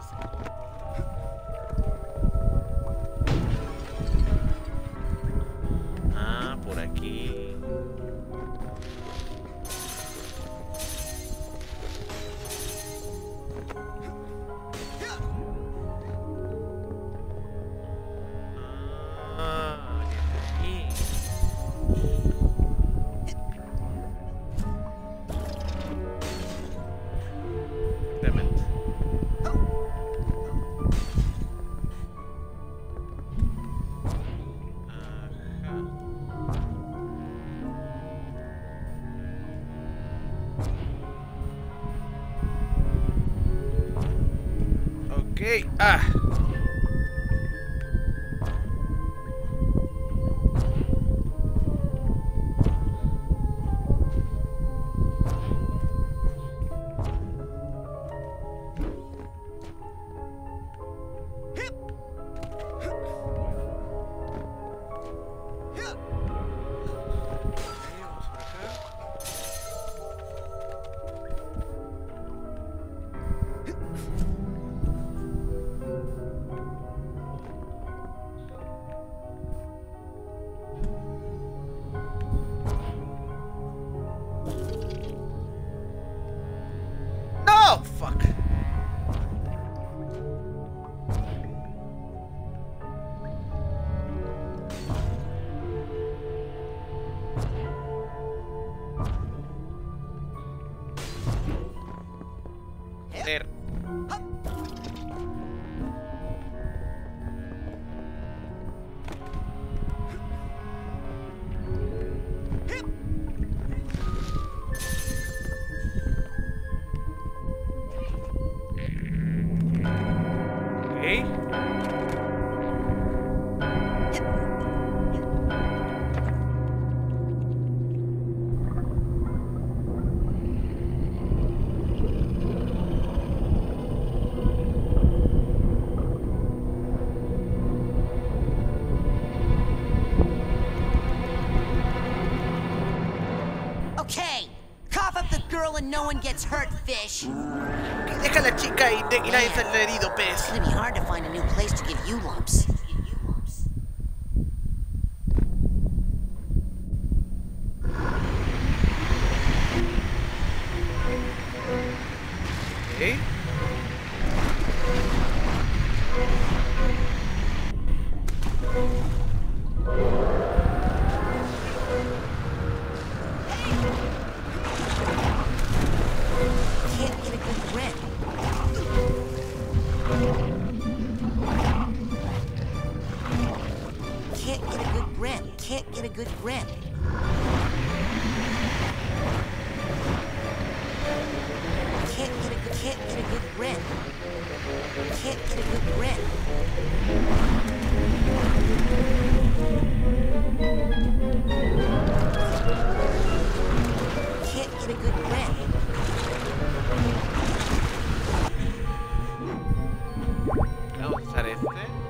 Ah, por aquí... Ok, No, fuck. Joder. Okay, cough up the girl and no one gets hurt, fish. Deja a la chica y nadie sale herido, pez. It's gonna be hard to find a new place to give you lumps. Okay. Can't get a good grip. good grip. Can't get a good grip. Can't get a good grip. Can't get a good grip. Vamos a usar este.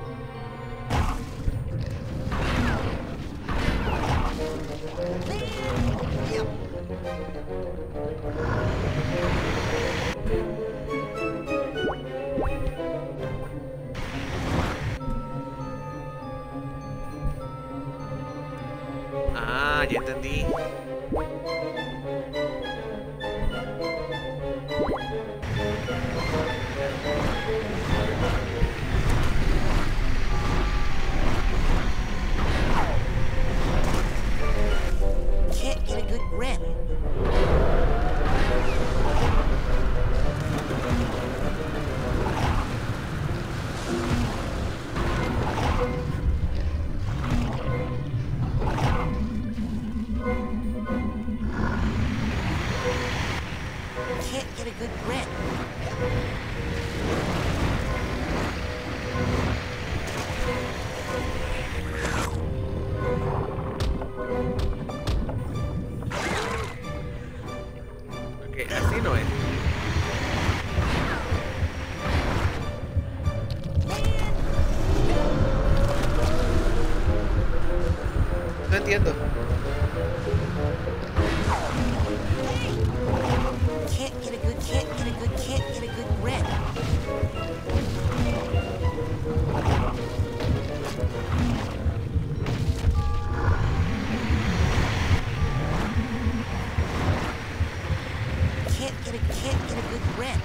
Ah, ya entendí. Can't get a good grip. Can't get a good grip. Ok, así no es. No entiendo. Can't get a good grip. Can't get a good grip.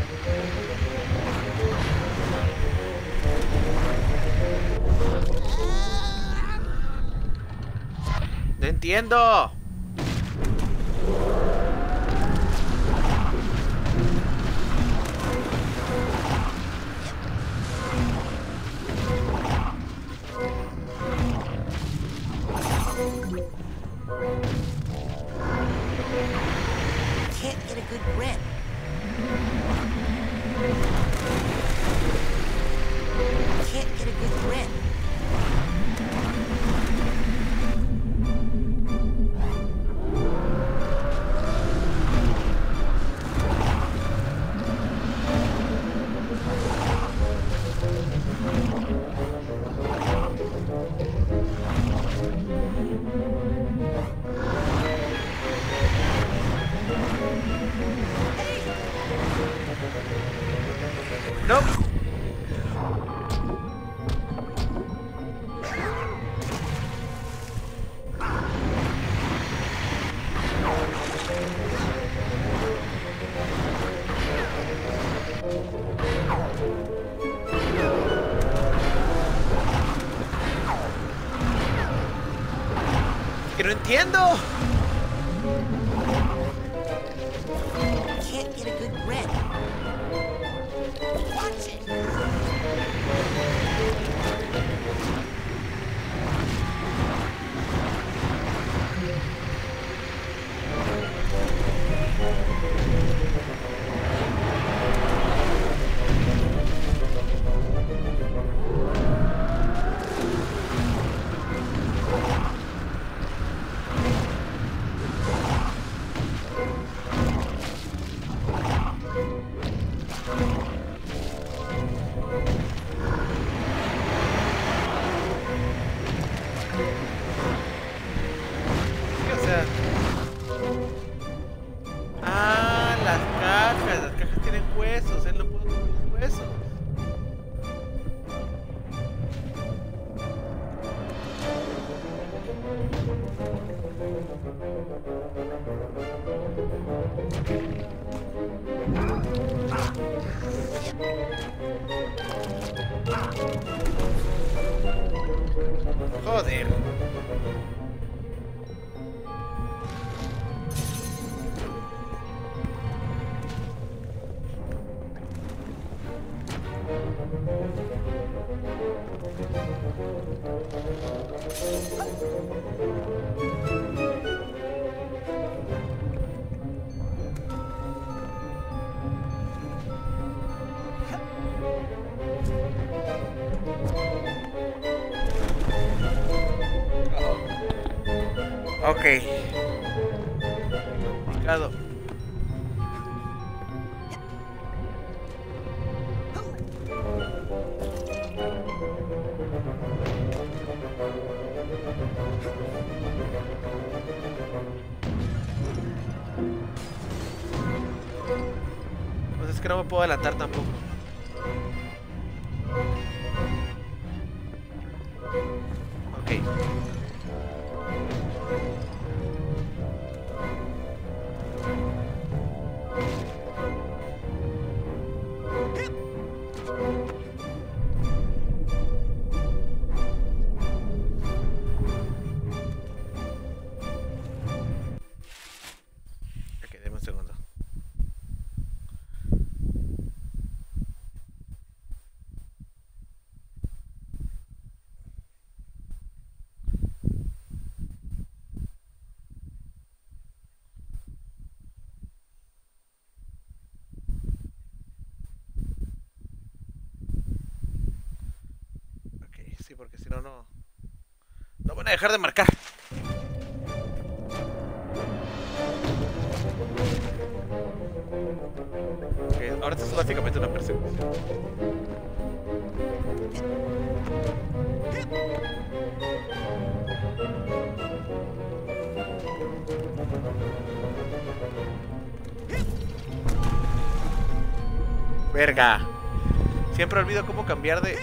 No entiendo. Can't get a good grip. Can't get a good grip. No. Que no entiendo. Can't get a good grip. Watch it. O sea. Ah, las cajas tienen huesos, él no puede comer los huesos. Joder. Ok. Complicado. Pues es que no me puedo adelantar tampoco. Ok. Ok, deme un segundo. Sí, porque si no, no van a dejar de marcar. Okay, ahora esto es básicamente una persecución. Verga. Siempre olvido cómo cambiar de...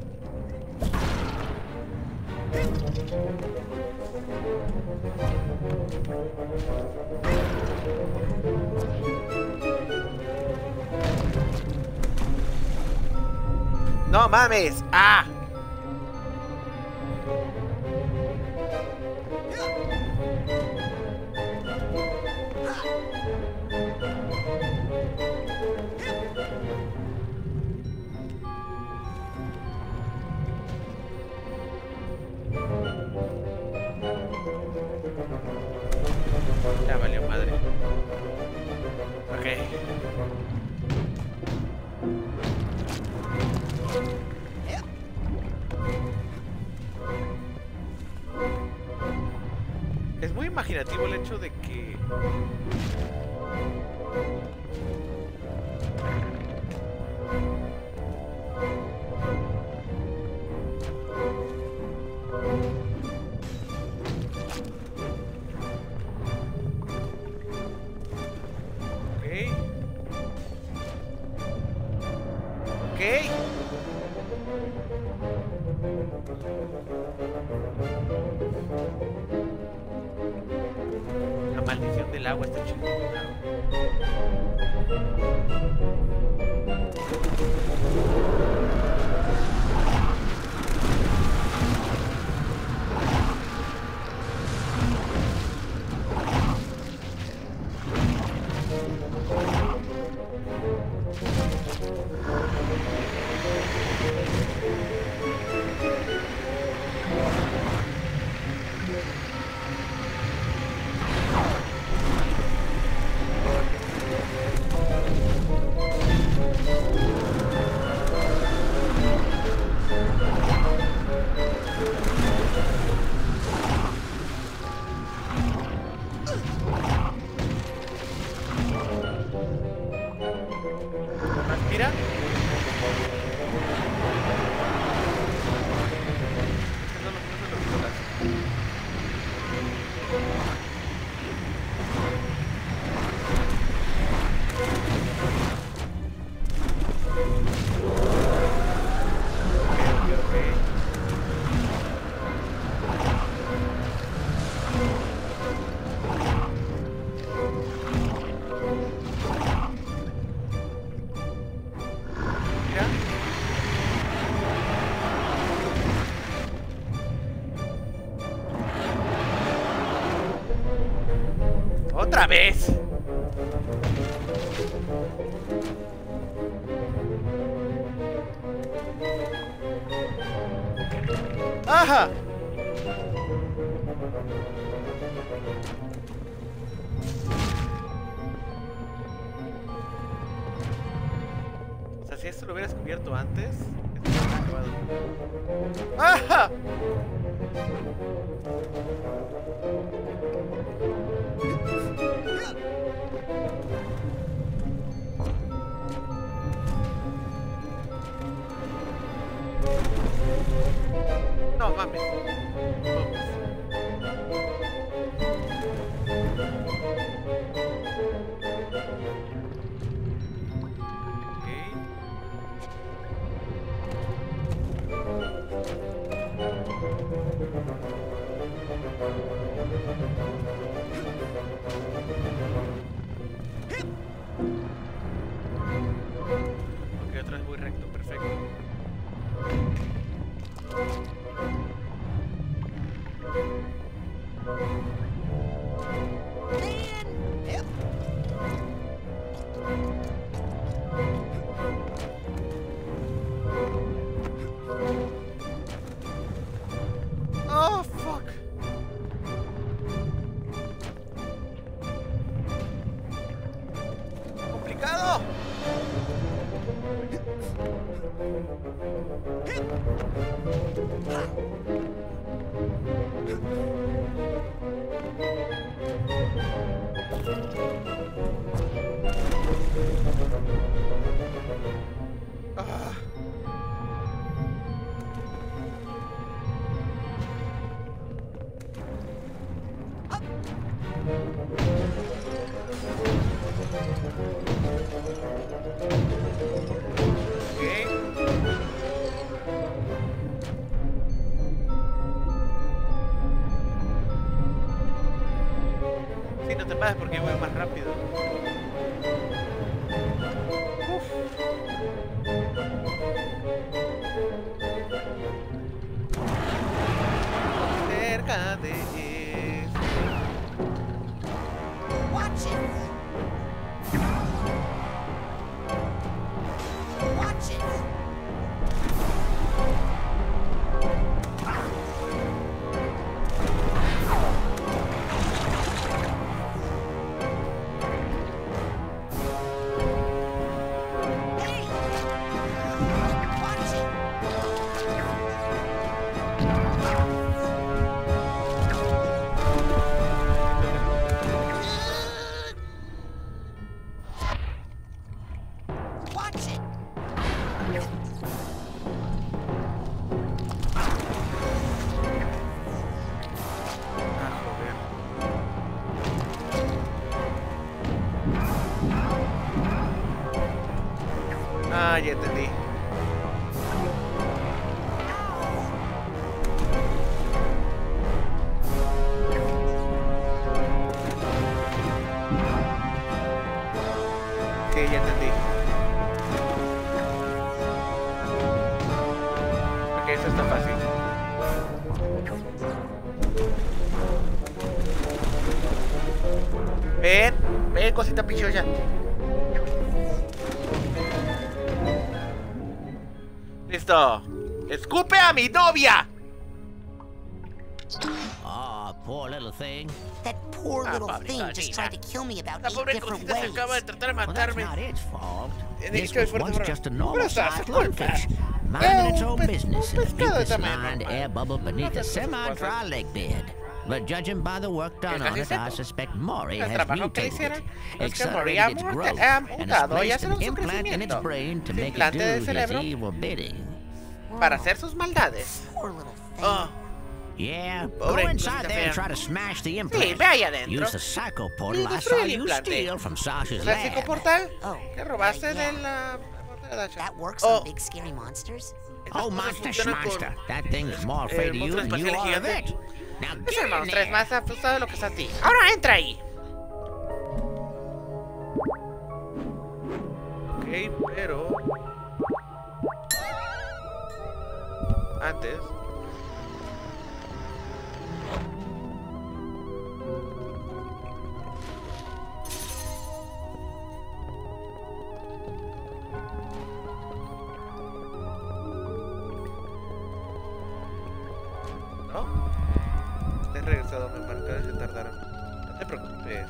¡No mames! ¡Ah! Ya valió madre. Ok. Es muy imaginativo el hecho de que... La maldición del agua está chingona. Mira. ¡Otra vez! ¡Ajá! O sea, si esto lo hubiera descubierto antes, esto hubiera acabado. ¡Ajá! No mames. Ok, otra vez muy recto, perfecto. Oh, fuck. Complicado. Ah. Sí, no te pases porque voy más rápido. Uf. Cerca de esto. Watch it. Watch it. Ah, ya entendí. Ok, ya entendí. Ok, eso está fácil. Ven, ven, cosita pichoya. Listo. ¡Escupe a mi novia! Oh, poor little thing. That poor little thing just tried to kill me about La 8 pobre different cosita se ways. acaba de tratar de Well, that's matarme. not its fault. Tiene This que was ver fuerte once por- just a Pero normal se hace sized culpa. lungfish, minding its own Un business in a pescado de mucus tamaño lined normal. air bubble beneath a No sé qué semi-dry pasa. lake bed. But judging by the work done casi on it, I seco. suspect Maury El has trabajo que le mutated hicieron it, es que Maury ha accelerated its growth, and has mutado y placed aceleró an su implant in its crecimiento. brain to Su make it implante do de his cerebro evil bidding. para hacer sus maldades. Poor little thing. Oh, Yeah, Pobre go inside cosita there and fea. try to smash the sí, implant. ve ahí adentro. Use the psycho portal Y I destruye saw el you implante. steal from Sasha's ¿El lab. psicoportal Oh, que robaste yeah. de la portal de Dasha? That works Oh, on big scary monsters? Oh, cosas monster funcionan con- schmonster. That thing is more afraid of you monstruos than you espaciales are of gigantes. it. Now Es get el in monstruo, es there. más asustado de lo que está a ti. Ahora entra ahí. Ok, pero... Antes... han regresado, me marcaron y se tardaron. No te preocupes.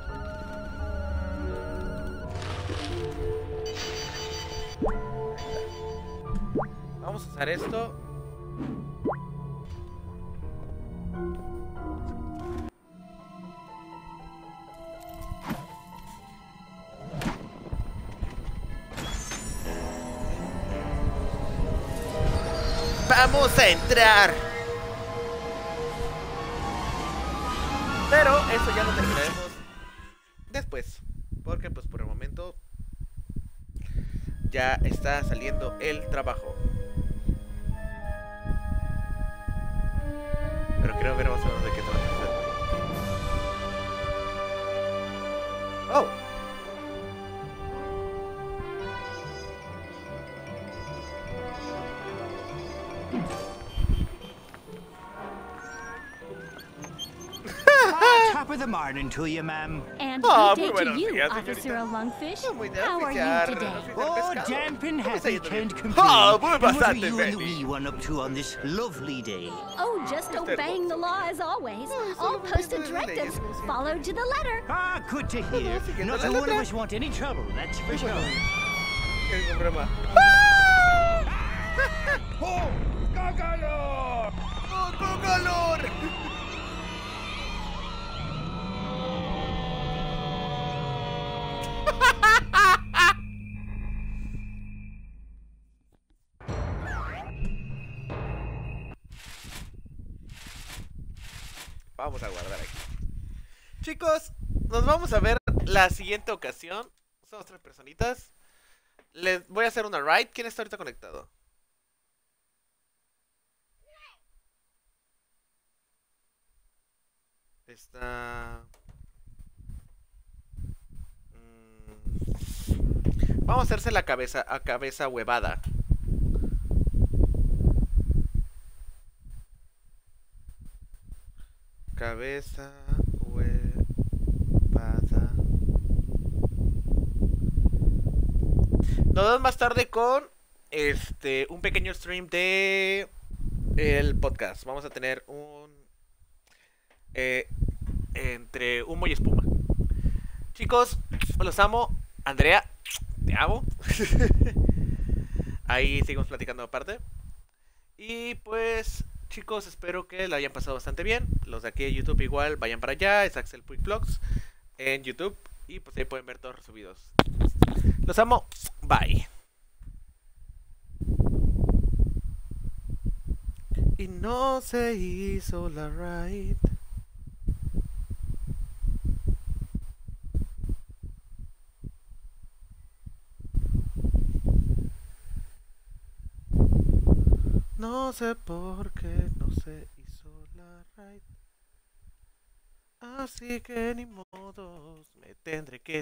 Vamos a usar esto. ¡Vamos a entrar! Pero eso ya lo terminaremos después. Porque pues por el momento ya está saliendo el trabajo. Pero quiero ver más o menos de qué trabajo hacer. ¡Oh! Top of the morning to you, ma'am. And Oh, good muy day to buenos you, días, Officer señorita. Lungfish. Muy de How are oficiar, you today? oficiar Oh, pescado. damp and ¿Cómo está happy, yendo can't bien? complain. Ah, muy And what are bastante you and the feliz. wee one up to on this lovely day? Oh, just obeying the law as always. All posted directives followed to the letter. Ah, good to hear. siguiendo Not la one of letra. us want any trouble, that's for sure. Qué broma. ¡Oh, cágalo! ¡Oh, con calor! Vamos a guardar aquí. Chicos, nos vamos a ver la siguiente ocasión. Somos 3 personitas. Les voy a hacer una raid. ¿Quién está ahorita conectado? Está... Vamos a hacerse la cabeza a cabeza huevada. Cabeza huevada. Nos vemos más tarde con un pequeño stream de el podcast. Vamos a tener un entre humo y espuma. Chicos, los amo. Andrea, te amo. Ahí seguimos platicando aparte. Y pues, chicos, espero que la hayan pasado bastante bien. Los de aquí de YouTube igual, vayan para allá. Es Axel Puig Vlogs en YouTube. Y pues ahí pueden ver todos los subidos. Los amo. Bye. Y no se hizo la raid. No sé por qué no se hizo la raid. Así que ni modos, me tendré que